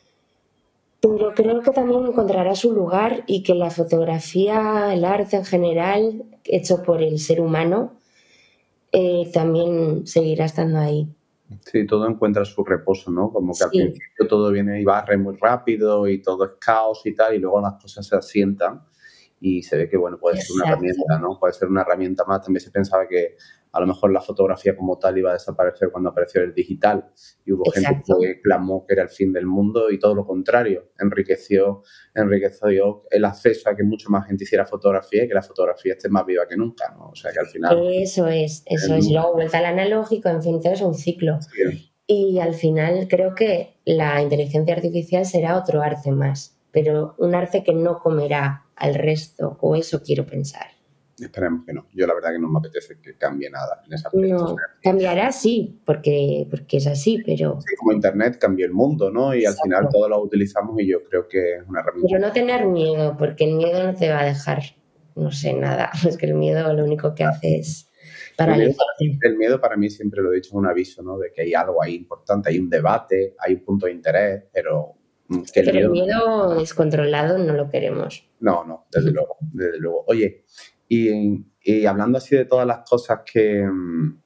Pero creo que también encontrará su lugar y que la fotografía, el arte en general, hecho por el ser humano, eh, también seguirá estando ahí. Sí, todo encuentra su reposo, ¿no? Como que al Sí. principio todo viene y barre muy rápido y todo es caos y tal, y luego las cosas se asientan y se ve que, bueno, puede ser una Exacto. herramienta, ¿no? Puede ser una herramienta más. También se pensaba que a lo mejor la fotografía como tal iba a desaparecer cuando apareció el digital y hubo gente Exacto. que clamó que era el fin del mundo y todo lo contrario, enriqueció, enriqueció el acceso a que mucha más gente hiciera fotografía y que la fotografía esté más viva que nunca, ¿no? O sea que al final... Eso es, eso es. el- Luego vuelta al analógico, en fin, todo es un ciclo. sí, Y al final creo que la inteligencia artificial será otro arte más, pero un arte que no comerá al resto, o eso quiero pensar. esperemos que no. Yo la verdad que no me apetece que cambie nada en ese aspecto. O No, sea, cambiará sí, porque, porque es así, pero, sí, como Internet cambió el mundo, ¿no? Y al final exacto. todos lo utilizamos y yo creo que es una herramienta. Pero no tener miedo, porque el miedo no te va a dejar, no sé, nada. Es que el miedo lo único que hace es El miedo, paralizarte. el miedo para mí, siempre lo he dicho, es un aviso, ¿no? De que hay algo ahí importante, hay un debate, hay un punto de interés, pero mm, que el Pero el miedo... miedo descontrolado no lo queremos. No, no, desde luego, desde luego. Oye, y, y hablando así de todas las cosas que, mm,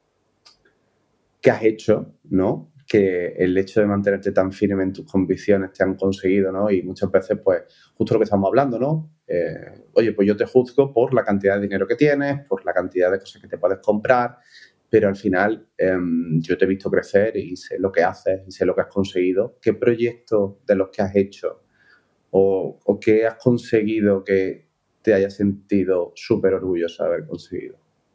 que has hecho, ¿no? Que el hecho de mantenerte tan firme en tus convicciones te han conseguido, ¿no? Y muchas veces, pues, justo lo que estamos hablando, ¿no? Eh, oye, pues yo te juzgo por la cantidad de dinero que tienes, por la cantidad de cosas que te puedes comprar, pero al final eh, yo te he visto crecer y sé lo que haces y sé lo que has conseguido. ¿Qué proyectos de los que has hecho o, o qué has conseguido que te hayas sentido súper orgulloso de haber conseguido?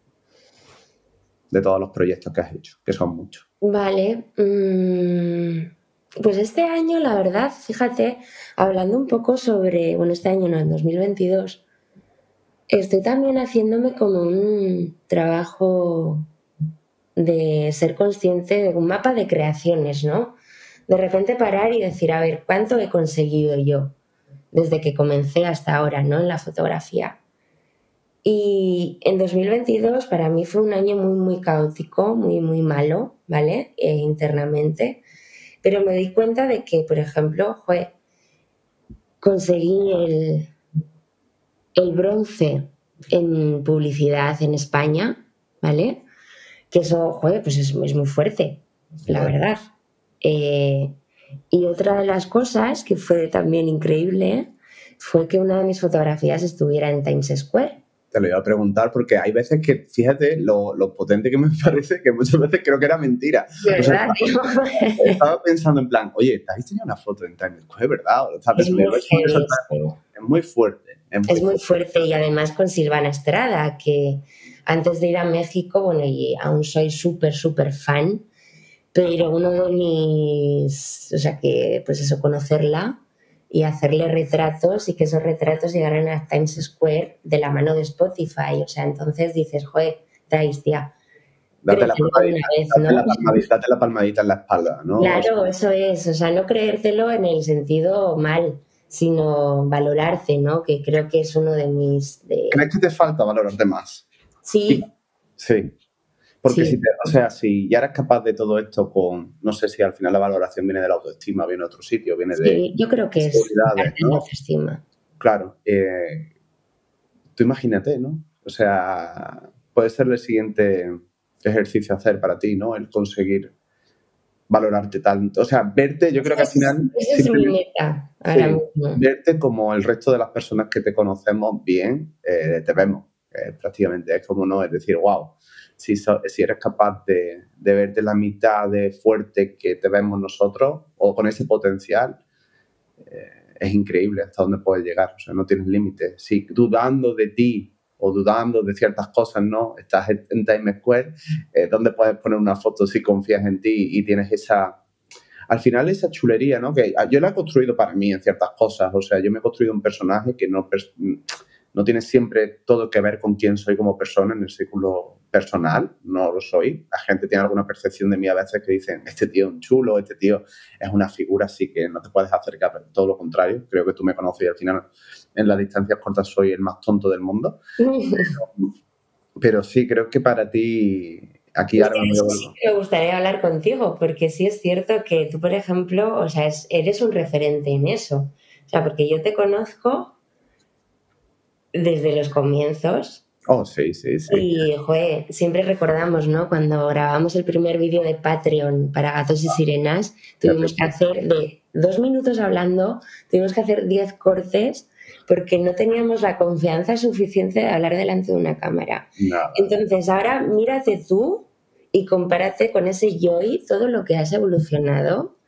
De todos los proyectos que has hecho, que son muchos. Vale. mmm, Pues este año, la verdad, fíjate, hablando un poco sobre, bueno, este año no, en dos mil veintidós, estoy también haciéndome como un trabajo de ser consciente de un mapa de creaciones, ¿no? De repente parar y decir, a ver, ¿cuánto he conseguido yo desde que comencé hasta ahora, ¿no? En la fotografía. Y en dos mil veintidós para mí fue un año muy, muy caótico, muy, muy malo, ¿vale? Eh, internamente. Pero me di cuenta de que, por ejemplo, jue, conseguí el, el bronce en publicidad en España, ¿vale? Que eso, jue, pues es, es muy fuerte, la verdad. Eh, y otra de las cosas que fue también increíble fue que una de mis fotografías estuviera en Times Square. Te lo iba a preguntar porque hay veces que, fíjate, lo, lo potente que me parece, que muchas veces creo que era mentira. De O sea, verdad, tío. estaba, estaba pensando en plan, oye, ¿te habéis tenido una foto en Times Square, verdad? O estaba Es pensando, muy digo, eso- eso heavy está- esto. es muy fuerte. Es muy Es muy fuerte. fuerte y además con Silvana Estrada, que antes de ir a México, bueno, y aún soy súper, súper fan, pero uno de mis, o sea que, pues eso, conocerla y hacerle retratos y que esos retratos llegaran a Times Square de la mano de Spotify. O sea, entonces dices, joder, Thais, tía, Date la créetelo de una palmadita, vez, date ¿no? la palmadita, date la palmadita en la espalda, ¿no? O sea, Claro, eso es, o sea, no creértelo en el sentido mal, sino valorarte, ¿no? Que creo que es uno de mis... De... ¿crees que te falta valorarte más? Y- Sí, sí. Porque si sí, te, o sea, si ya eres capaz de todo esto con, no sé si al final la valoración viene de la autoestima, viene de otro sitio, viene de sí, yo creo que es seguridades, parte de la ¿no? autoestima. Claro, eh, tú imagínate, ¿no? O sea, puede ser el siguiente ejercicio a hacer para ti, ¿no? El conseguir valorarte tanto. O sea, verte, yo Esa creo que al es, final, esa es mi simplemente, meta ahora sí, mismo. verte como el resto de las personas que te conocemos bien, eh, te vemos, eh, prácticamente. Es como, ¿no? Es decir, wow, si, so- si eres capaz de, de verte la mitad de fuerte que te vemos nosotros, o con ese potencial, eh, es increíble hasta dónde puedes llegar, o sea, no tienes límites. Si dudando de ti o dudando de ciertas cosas, ¿no? Estás en en Times Square, eh, ¿dónde puedes poner una foto si confías en ti y tienes esa... Al final esa chulería, ¿no? Que yo la he construido para mí en ciertas cosas, o sea, yo me he construido un personaje que no, pers- no tiene siempre todo que ver con quién soy como persona en el círculo personal, no lo soy. La gente tiene alguna percepción de mí a veces que dicen, este tío es un chulo, este tío es una figura así que no te puedes acercar, pero todo lo contrario. Creo que tú me conoces y al final en las distancias cortas soy el más tonto del mundo. Pero sí, creo que para ti, aquí Es ahora que me de voy a eso sí volver. que me gustaría hablar contigo, porque sí es cierto que tú, por ejemplo, o sea, es- eres un referente en eso. O sea, porque yo te conozco desde los comienzos Oh, sí, sí, sí. y, joder, siempre recordamos, ¿no? Cuando grabamos el primer vídeo de Patreon para Gatos y Sirenas, Qué tuvimos que rico. hacer de dos minutos hablando, tuvimos que hacer diez cortes porque no teníamos la confianza suficiente de hablar delante de una cámara. Nada. Entonces, ahora mírate tú y compárate con ese Joy, todo lo que has evolucionado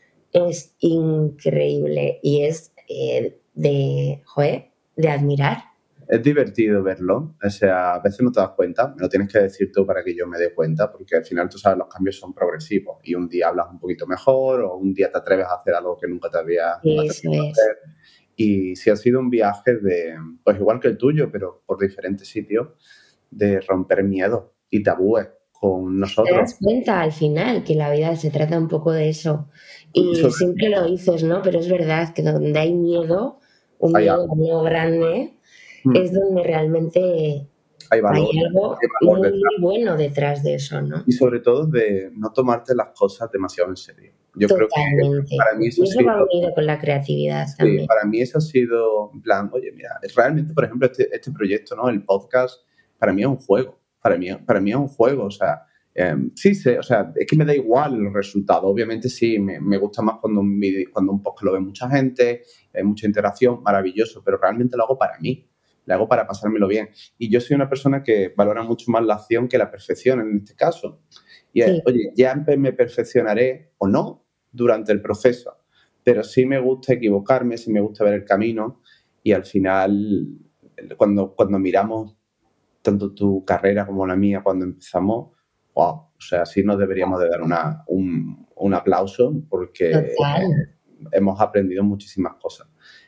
es increíble y es eh, de, joder, de admirar. Es divertido verlo, o sea, a veces no te das cuenta, me lo tienes que decir tú para que yo me dé cuenta, porque al final tú sabes, los cambios son progresivos y un día hablas un poquito mejor o un día te atreves a hacer algo que nunca te había nunca te Eso atrevido a es. hacer. Y sí ha sido un viaje de, pues igual que el tuyo, pero por diferentes sitios, de romper miedos y tabúes con Te nosotros. das cuenta al final que la vida se trata un poco de eso. Y Y sobre siempre lo dices, ¿no? Pero es verdad que donde hay miedo, un hay miedo algo, no grande, mm, es donde realmente hay hay valor, hay algo valor muy, detrás. muy bueno detrás de eso, ¿no? Y sobre todo de no tomarte las cosas demasiado en serio. Yo creo que Totalmente. para mí eso Y ha eso va sido... unido con la creatividad Sí, también. para mí eso ha sido, en plan, oye, mira, realmente, por ejemplo, este, este proyecto, ¿no? El podcast, para mí es un juego. Para mí, para mí es un juego, o sea, eh, sí, sé, o sea, es que me da igual el resultado. Obviamente sí, me, me gusta más cuando un, vídeo- cuando un podcast lo ve mucha gente, hay mucha interacción, maravilloso, pero realmente lo hago para mí, lo hago para pasármelo bien. Y yo soy una persona que valora mucho más la acción que la perfección en este caso. Y, eh, Sí, oye, ya me perfeccionaré o no durante el proceso, pero sí me gusta equivocarme, sí me gusta ver el camino y al final, cuando, cuando miramos tanto tu carrera como la mía cuando empezamos, wow, o sea, sí nos deberíamos de dar una, un, un aplauso porque total. hemos aprendido muchísimas cosas.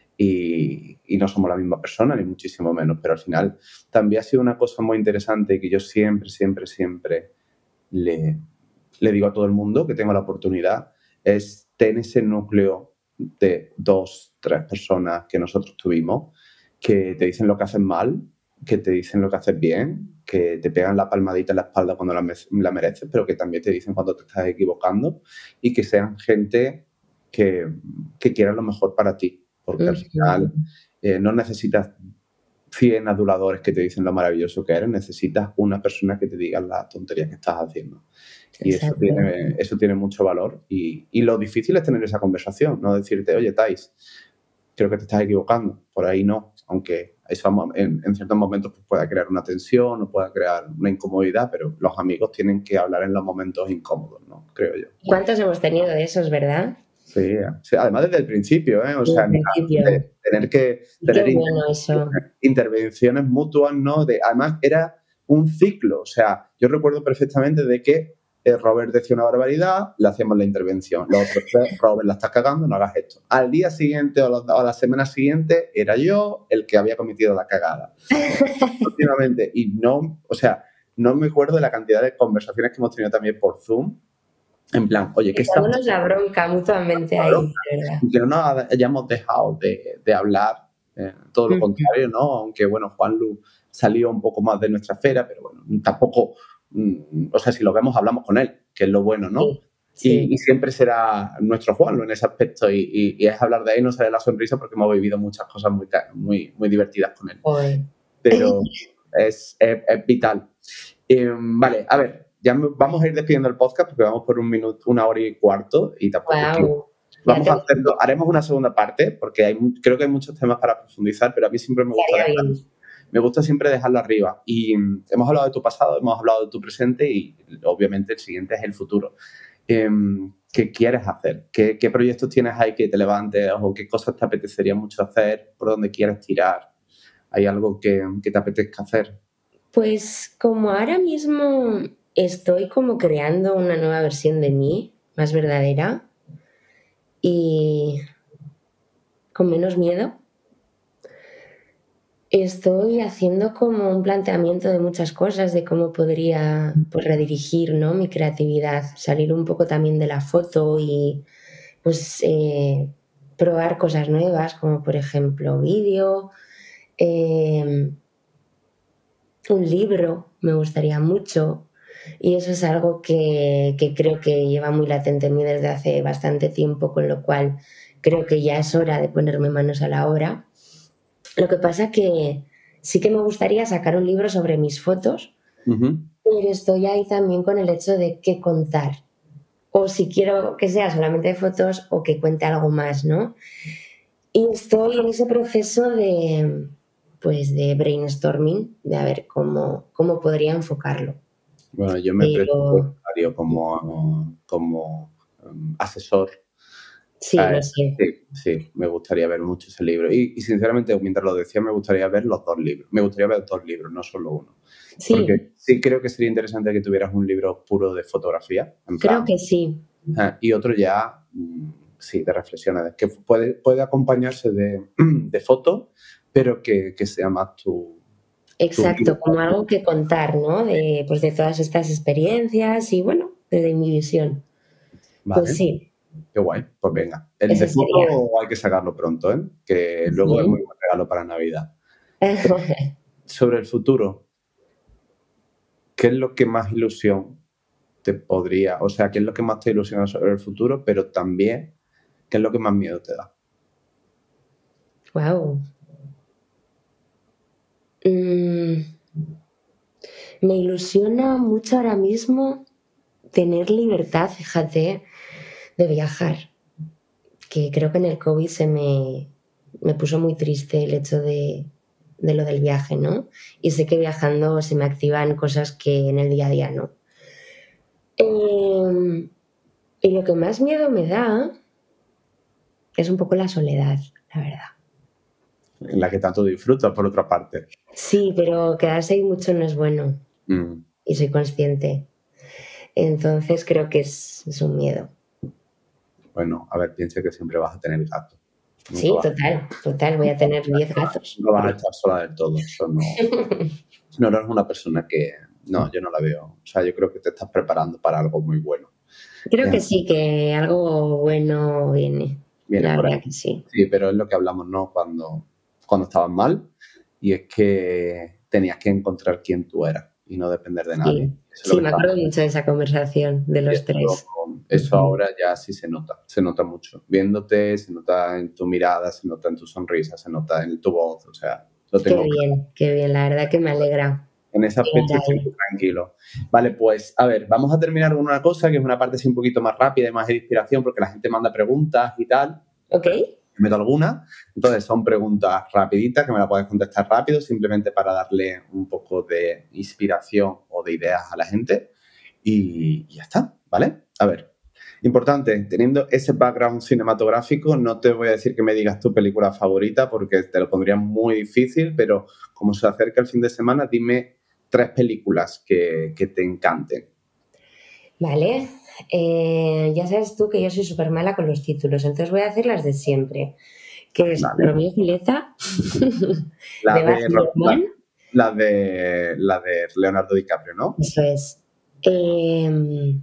Y, y, no somos la misma persona, ni muchísimo menos, pero al final también ha sido una cosa muy interesante que yo siempre, siempre, siempre le, le digo a todo el mundo que tengo la oportunidad, es tener ese núcleo de dos, tres personas que nosotros tuvimos, que te dicen lo que haces mal, que te dicen lo que haces bien, que te pegan la palmadita en la espalda cuando la, la mereces, pero que también te dicen cuando te estás equivocando y que sean gente que, que quiera lo mejor para ti, porque al Ujú. final eh, no necesitas cien aduladores que te dicen lo maravilloso que eres, necesitas una persona que te diga la tontería que estás haciendo. Y eso Exacto. tiene, eso tiene mucho valor. Y, y lo difícil es tener esa conversación, no decirte, oye, Thais, creo que te estás equivocando. Por ahí no, aunque eso en, en ciertos momentos pues, pueda crear una tensión o pueda crear una incomodidad, pero los amigos tienen que hablar en los momentos incómodos, ¿no? Creo yo. ¿Cuántos hemos tenido de esos, verdad? Sí, sí, además desde el principio, ¿eh? O En sea, el de principio. tener que Y qué tener bueno eso. intervenciones, intervenciones mutuas, ¿no? De, además, era un ciclo. O sea, yo recuerdo perfectamente de que eh, Robert decía una barbaridad, le hacíamos la intervención. Los otros tres, Robert, la estás cagando, no hagas esto. Al día siguiente o, los, o la semana siguiente era yo el que había cometido la cagada. Últimamente. Y no, o sea, no me acuerdo de la cantidad de conversaciones que hemos tenido también por Zoom. En plan, oye, ¿qué está pasando? La bronca mutuamente ahí, ¿verdad? Que no nos hayamos dejado de, de hablar, eh, todo lo contrario, ¿no? Aunque, bueno, Juanlu salió un poco más de nuestra esfera, pero bueno, tampoco, mm, o sea, si lo vemos, hablamos con él, que es lo bueno, ¿no? Sí, sí. Y, y siempre será nuestro Juanlu en ese aspecto y, y, y es hablar de él, no sale la sonrisa porque hemos vivido muchas cosas muy, muy, muy divertidas con él. Oy. Pero es, es, es vital. Eh, vale, a ver, ya me, vamos a ir despidiendo el podcast porque vamos por un minuto, una hora y cuarto y tampoco... Wow. Vamos a hacerlo, haremos una segunda parte porque hay, creo que hay muchos temas para profundizar, pero a mí siempre me gusta, dejar, me gusta siempre dejarlo arriba. Y hemos hablado de tu pasado, hemos hablado de tu presente y obviamente el siguiente es el futuro. Eh, ¿Qué quieres hacer? ¿Qué, ¿Qué proyectos tienes ahí que te levantes o qué cosas te apetecería mucho hacer? ¿Por dónde quieres tirar? ¿Hay algo que, que te apetezca hacer? Pues como ahora mismo estoy como creando una nueva versión de mí, más verdadera y con menos miedo, estoy haciendo como un planteamiento de muchas cosas, de cómo podría pues, redirigir, ¿no?, mi creatividad, salir un poco también de la foto y pues eh, probar cosas nuevas, como por ejemplo vídeo, eh, un libro, me gustaría mucho. Y eso es algo que, que creo que lleva muy latente en mí desde hace bastante tiempo, con lo cual creo que ya es hora de ponerme manos a la obra. Lo que pasa que sí que me gustaría sacar un libro sobre mis fotos, uh-huh. pero estoy ahí también con el hecho de qué contar. O si quiero que sea solamente de fotos o que cuente algo más, ¿no? Y estoy en ese proceso de, pues, de brainstorming, de a ver cómo, cómo podría enfocarlo. Bueno, yo me pero... presto como, como um, asesor. Sí, eh, lo sé. Sí, sí, me gustaría ver mucho ese libro. Y, y sinceramente, mientras lo decía, me gustaría ver los dos libros. Me gustaría ver dos libros, no solo uno. Sí. Porque sí creo que sería interesante que tuvieras un libro puro de fotografía. En creo plan, que sí. Uh, y otro ya, um, sí, de reflexiones. Que puede, puede acompañarse de, de fotos, pero que, que sea más tu... Exacto, tu como algo que contar, ¿no? De, pues de todas estas experiencias y, bueno, desde mi visión. Vale. Pues sí. Qué guay, pues venga. El Ese de foto sería... hay que sacarlo pronto, ¿eh? Que luego ¿Sí? Es muy buen regalo para Navidad. Sobre el futuro, ¿qué es lo que más ilusión te podría, o sea, qué es lo que más te ilusiona sobre el futuro, pero también, qué es lo que más miedo te da? Wow. Mm, me ilusiona mucho ahora mismo tener libertad, fíjate, de viajar. Que creo que en el COVID se me, me puso muy triste el hecho de, de lo del viaje, ¿no? Y sé que viajando se me activan cosas que en el día a día no. Eh, y lo que más miedo me da es un poco la soledad, la verdad. En la que tanto disfrutas, por otra parte. Sí, pero quedarse ahí mucho no es bueno. Mm. Y soy consciente. Entonces creo que es, es un miedo. Bueno, a ver, piensa que siempre vas a tener gatos. Nunca sí, total, total. Voy a tener diez gatos. No vas a estar sola del todo. Eso no, no, no eres una persona que... No, yo no la veo. O sea, yo creo que te estás preparando para algo muy bueno. Creo que sí, que algo bueno viene. viene la verdad ahí. Que sí. Sí, pero es lo que hablamos, ¿no? Cuando, cuando estabas mal. Y es que tenías que encontrar quién tú eras y no depender de nadie. Sí, sí me acuerdo mucho de esa conversación de los eso, tres. Eso ahora ya sí se nota, se nota mucho. Viéndote, se nota en tu mirada, se nota en tu sonrisa, se nota en tu voz, o sea, lo tengo Qué bien, claro. Qué bien, la verdad que me alegra. En ese aspecto estoy muy tranquilo. Vale, pues, a ver, vamos a terminar con una cosa que es una parte así un poquito más rápida y más de inspiración porque la gente manda preguntas y tal. Ok. Meto alguna. Entonces, son preguntas rapiditas que me las puedes contestar rápido simplemente para darle un poco de inspiración o de ideas a la gente. Y ya está, ¿vale? A ver, importante, teniendo ese background cinematográfico, no te voy a decir que me digas tu película favorita porque te lo pondría muy difícil, pero como se acerca el fin de semana, dime tres películas que, que te encanten. Vale. Eh, ya sabes tú que yo soy súper mala con los títulos, entonces voy a hacer las de siempre, que es Vale. Romeo y Julieta, La de Baz de, Ro- la, Luhrmann. la de, la de Leonardo DiCaprio, ¿no? Eso es. Eh,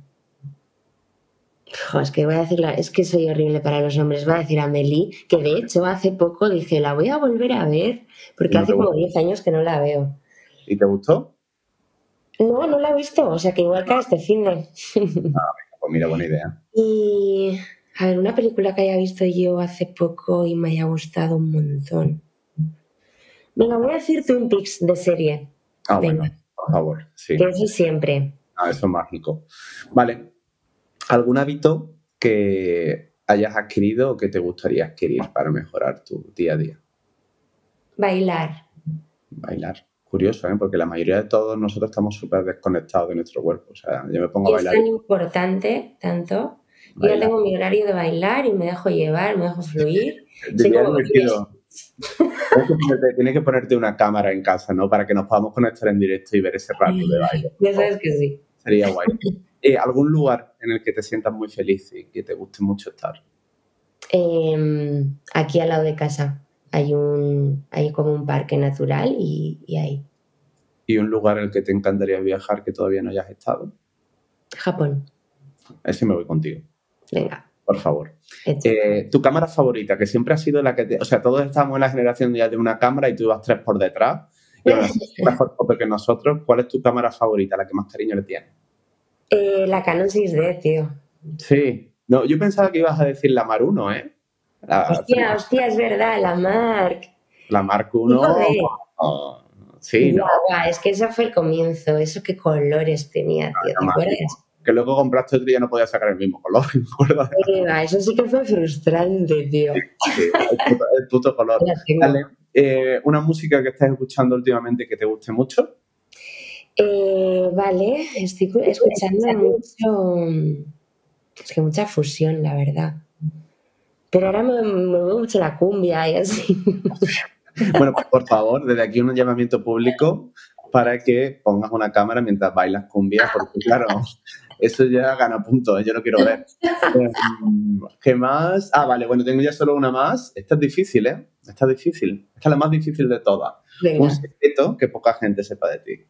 jo, es que voy a decir la- es que soy horrible para los nombres. Voy a decir Amélie, que de hecho hace poco dije, la voy a volver a ver, ¿Y porque no te hace como gustó? diez años que no la veo. ¿Y te gustó? No, no la he visto, o sea que igual que este fin de. Pues mira, buena idea. Y a ver, una película que haya visto yo hace poco y me haya gustado un montón. Venga, voy a decir Twin Peaks de serie. Ah, Venga, bueno, por favor, sí. que eso siempre. Ah, eso es mágico. Vale. ¿Algún hábito que hayas adquirido o que te gustaría adquirir para mejorar tu día a día? Bailar. Bailar. Curioso, ¿eh? Porque la mayoría de todos nosotros estamos súper desconectados de nuestro cuerpo. O sea, yo me pongo Y a es bailar tan y importante, tanto. Yo ya bailar. tengo mi horario de bailar y me dejo llevar, me dejo fluir. Soy Sería como Britney divertido. Tienes que, ponerte, tienes que ponerte una cámara en casa, ¿no? Para que nos podamos conectar en directo y ver ese rato de baile. Ya sabes que sí. Sería guay. Eh, ¿Algún lugar en el que te sientas muy feliz y que te guste mucho estar? Eh, aquí al lado de casa hay un hay como un parque natural y, y ahí. ¿Y un lugar en el que te encantaría viajar que todavía no hayas estado? Japón. Ese me voy contigo, Venga, por favor. hecho. Eh, tu cámara favorita, que siempre ha sido la que te... O sea, todos estamos en la generación ya de una cámara y tú ibas tres por detrás y aún así es mejor foto que nosotros. ¿Cuál es tu cámara favorita, la que más cariño le tienes? Eh, la Canon seis D, tío. Sí. No, yo pensaba que ibas a decir la Mar uno, ¿eh? La, Hostia, hostia, es verdad, la Mark. la Mark uno... Hijo de... oh, sí, Ya, ¿no? guau, es que ese fue el comienzo. Eso qué colores tenía, tío, ¿te acuerdas? Que luego compraste otro y ya no podías sacar el mismo color. ¿Me acuerdo? Eh, va, eso sí que fue frustrante, tío. Sí, el puto, el puto color. La tengo. Vale. Eh, ¿una música que estés escuchando últimamente que te guste mucho? Eh, vale, estoy cu- escuchando mucho. Es que mucha fusión, la verdad. Pero ahora me, me mueve mucho la cumbia y así. Bueno, pues, por favor, desde aquí un llamamiento público para que pongas una cámara mientras bailas cumbia, porque claro, eso ya gana puntos, ¿eh? Yo lo quiero ver. Eh, ¿Qué más? Ah, vale, bueno, tengo ya solo una más. Esta es difícil, ¿eh? Esta es difícil. Esta es la más difícil de todas. Venga. Un secreto que poca gente sepa de ti.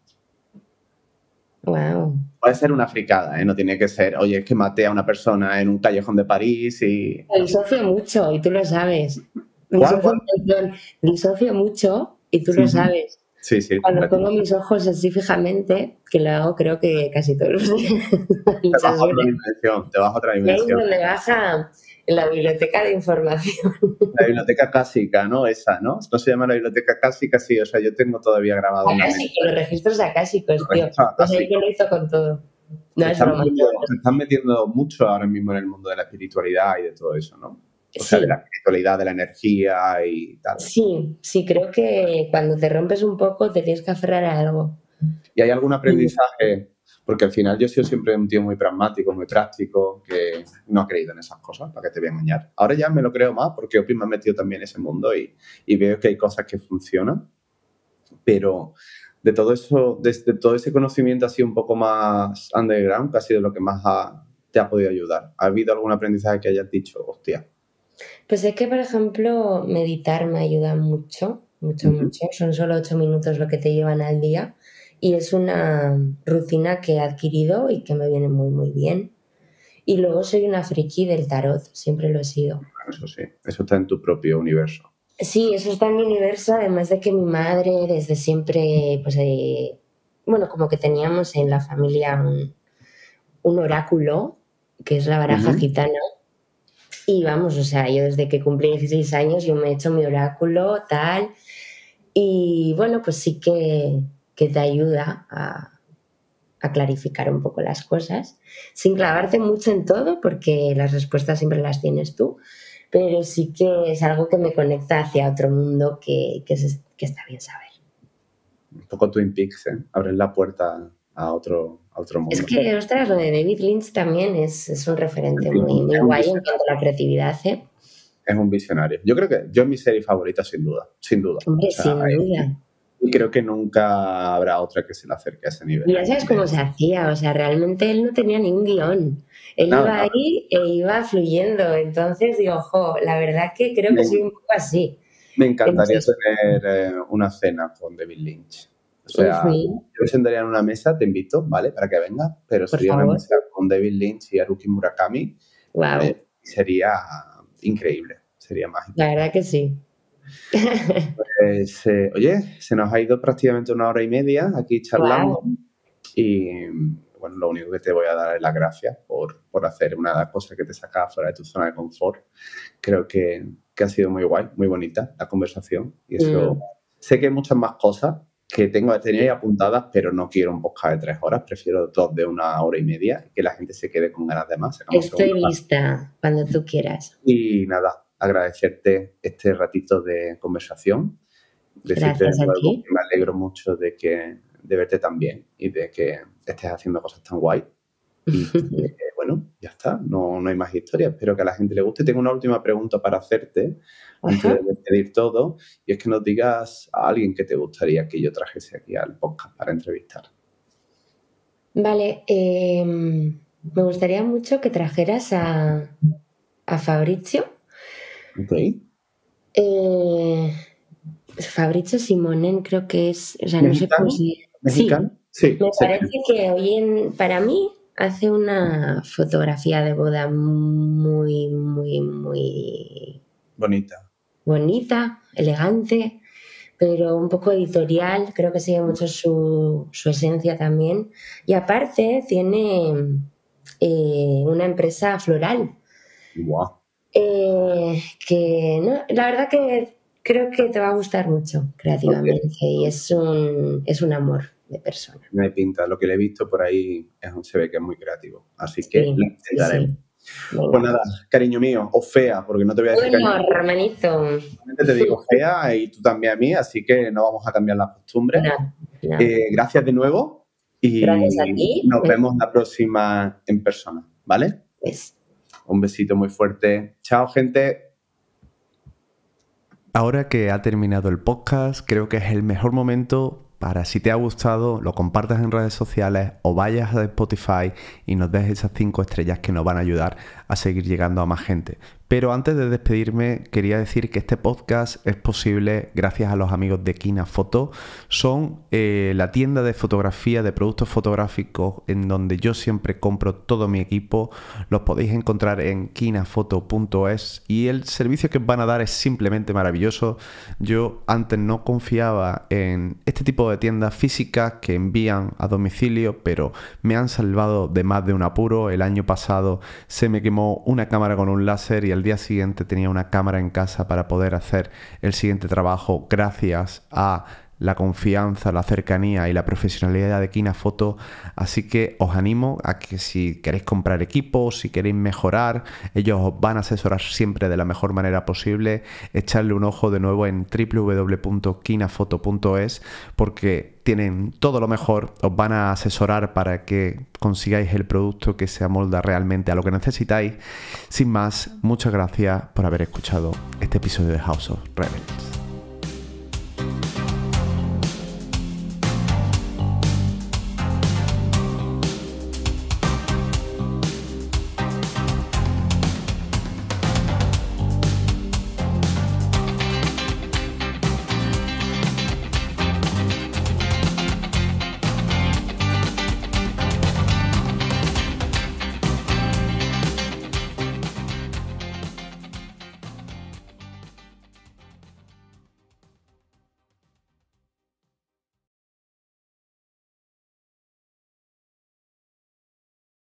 Wow. Puede ser una fricada, ¿eh? No tiene que ser, oye, es que maté a una persona en un callejón de París y... Disocio mucho y tú lo sabes. ¿Cuál, Disocio, cuál? perdón, disocio mucho y tú lo Ujú. sabes. Sí, sí. Cuando completamente. pongo mis ojos así fijamente, que lo hago creo que casi todos los días. Te vas Muchas a otra veces. dimensión, te vas a otra Y ahí es dimensión. donde baja en la biblioteca de información. La biblioteca clásica, ¿no? Esa, ¿no? No se llama la biblioteca clásica, sí. O sea, yo tengo todavía grabado en la mente. Acásico, los registros acásicos, tío. Registros Pues ahí acásicos. yo lo hizo con todo. No Se es están, broma. metiendo, se están metiendo mucho ahora mismo en el mundo de la espiritualidad y de todo eso, ¿no? O sea, Sí. de la espiritualidad, de la energía y tal. Sí, sí, creo que cuando te rompes un poco te tienes que aferrar a algo. ¿Y hay algún aprendizaje? Porque al final yo he sido siempre un tío muy pragmático, muy práctico, que no ha creído en esas cosas, para que te voy a engañar. Ahora ya me lo creo más porque Opi me ha metido también en ese mundo y, y veo que hay cosas que funcionan, pero de todo eso, de, de todo ese conocimiento así un poco más underground, que ha sido lo que más ha, te ha podido ayudar. ¿Ha habido algún aprendizaje que hayas dicho, hostia? Pues es que, por ejemplo, meditar me ayuda mucho, mucho, Ujú. mucho. Son solo ocho minutos lo que te llevan al día y es una rutina que he adquirido y que me viene muy, muy bien. Y luego soy una friki del tarot, siempre lo he sido. Bueno, eso sí, eso está en tu propio universo. Sí, eso está en mi universo, además de que mi madre desde siempre, pues, eh, bueno, como que teníamos en la familia un, un oráculo, que es la baraja Ujú. gitana. Y vamos, o sea, yo desde que cumplí dieciséis años yo me he hecho mi oráculo, tal, y bueno, pues sí que, que te ayuda a, a clarificar un poco las cosas, sin clavarte mucho en todo, porque las respuestas siempre las tienes tú, pero sí que es algo que me conecta hacia otro mundo que, que, es, que está bien saber. Un poco Twin Peaks, ¿eh? Abres la puerta a otro, a otro mundo. Es que, ostras, lo de David Lynch también es, es un referente Sí, muy, muy es un guay en visionario. cuanto a la creatividad, ¿eh? Es un visionario. Yo creo que yo es mi serie favorita, sin duda. Sin duda. Hombre, O sea, sin hay- duda. Y creo que nunca habrá otra que se le acerque a ese nivel. Y ya sabes cómo se hacía, o sea, realmente él no tenía ningún guión. Él Nada, iba nada. ahí e iba fluyendo. Entonces digo, jo, la verdad que creo que Me- soy un poco así. Me encantaría Entonces, tener eh, una cena con David Lynch. O sea, ujú, yo me sentaría en una mesa, te invito, ¿vale? Para que vengas, pero por sería una favor, mesa con David Lynch y Haruki Murakami. wow, eh, sería increíble, sería mágico. la verdad que sí. Pues, eh, oye, se nos ha ido prácticamente una hora y media aquí charlando Wow. y bueno, lo único que te voy a dar es las gracias por, por hacer una cosa que te saca fuera de tu zona de confort. Creo que, que ha sido muy guay, muy bonita la conversación y eso... Mm, Sé que hay muchas más cosas que tengo, tenía ahí apuntadas, pero no quiero un podcast de tres horas, prefiero dos de una hora y media y que la gente se quede con ganas de más. Sacamos Estoy segunda parte. lista cuando tú quieras. Y nada, agradecerte este ratito de conversación, decirte de Gracias a nuevo ti. que me alegro mucho de, que, de verte tan bien y de que estés haciendo cosas tan guay. Y que, bueno, ya está, no, no hay más historia. Espero que a la gente le guste. Tengo una última pregunta para hacerte antes Ajá. de despedir todo, y es que nos digas a alguien que te gustaría que yo trajese aquí al podcast para entrevistar. Vale, eh, me gustaría mucho que trajeras a, a Fabrizio. ¿Ok? Eh, Fabrizio Simonen creo que es, o sea, no sé cómo ¿Mexicano? se... Sí, ¿Mexicano? Sí, me sé parece que que hoy en, para mí hace una fotografía de boda muy, muy, muy bonita. bonita, elegante, pero un poco editorial, creo que sigue mucho su, su esencia también. Y aparte tiene eh, una empresa floral, Wow. eh, que no, la verdad que creo que te va a gustar mucho Ok. creativamente y es un, es un amor de persona. Me pinta. Lo que le he visto por ahí es, se ve que es muy creativo. Así que Sí, le sí, intentaremos. sí. Pues Venga. nada, cariño mío, o fea, porque no te voy a decir Bueno, cariño. hermanito. Te digo fea y tú también a mí, así que no vamos a cambiar las costumbres. No, no. Eh, gracias de nuevo Gracias a y ti. nos vemos la próxima en persona, ¿vale? Pues. Un besito muy fuerte. Chao, gente. Ahora que ha terminado el podcast, creo que es el mejor momento para, si te ha gustado, lo compartas en redes sociales o vayas a Spotify y nos des esas cinco estrellas que nos van a ayudar a seguir llegando a más gente. Pero antes de despedirme, quería decir que este podcast es posible gracias a los amigos de Kina Foto. Son eh, la tienda de fotografía, de productos fotográficos, en donde yo siempre compro todo mi equipo. Los podéis encontrar en kinafoto punto es y el servicio que os van a dar es simplemente maravilloso. Yo antes no confiaba en este tipo de tiendas físicas que envían a domicilio, pero me han salvado de más de un apuro. El año pasado se me quemó una cámara con un láser y al día siguiente tenía una cámara en casa para poder hacer el siguiente trabajo gracias a la confianza, la cercanía y la profesionalidad de Kina Foto. Así que os animo a que si queréis comprar equipos, si queréis mejorar, ellos os van a asesorar siempre de la mejor manera posible. Echarle un ojo de nuevo en w w w punto kinafoto punto es porque tienen todo lo mejor, os van a asesorar para que consigáis el producto que se amolda realmente a lo que necesitáis. Sin más, muchas gracias por haber escuchado este episodio de House of Rebels.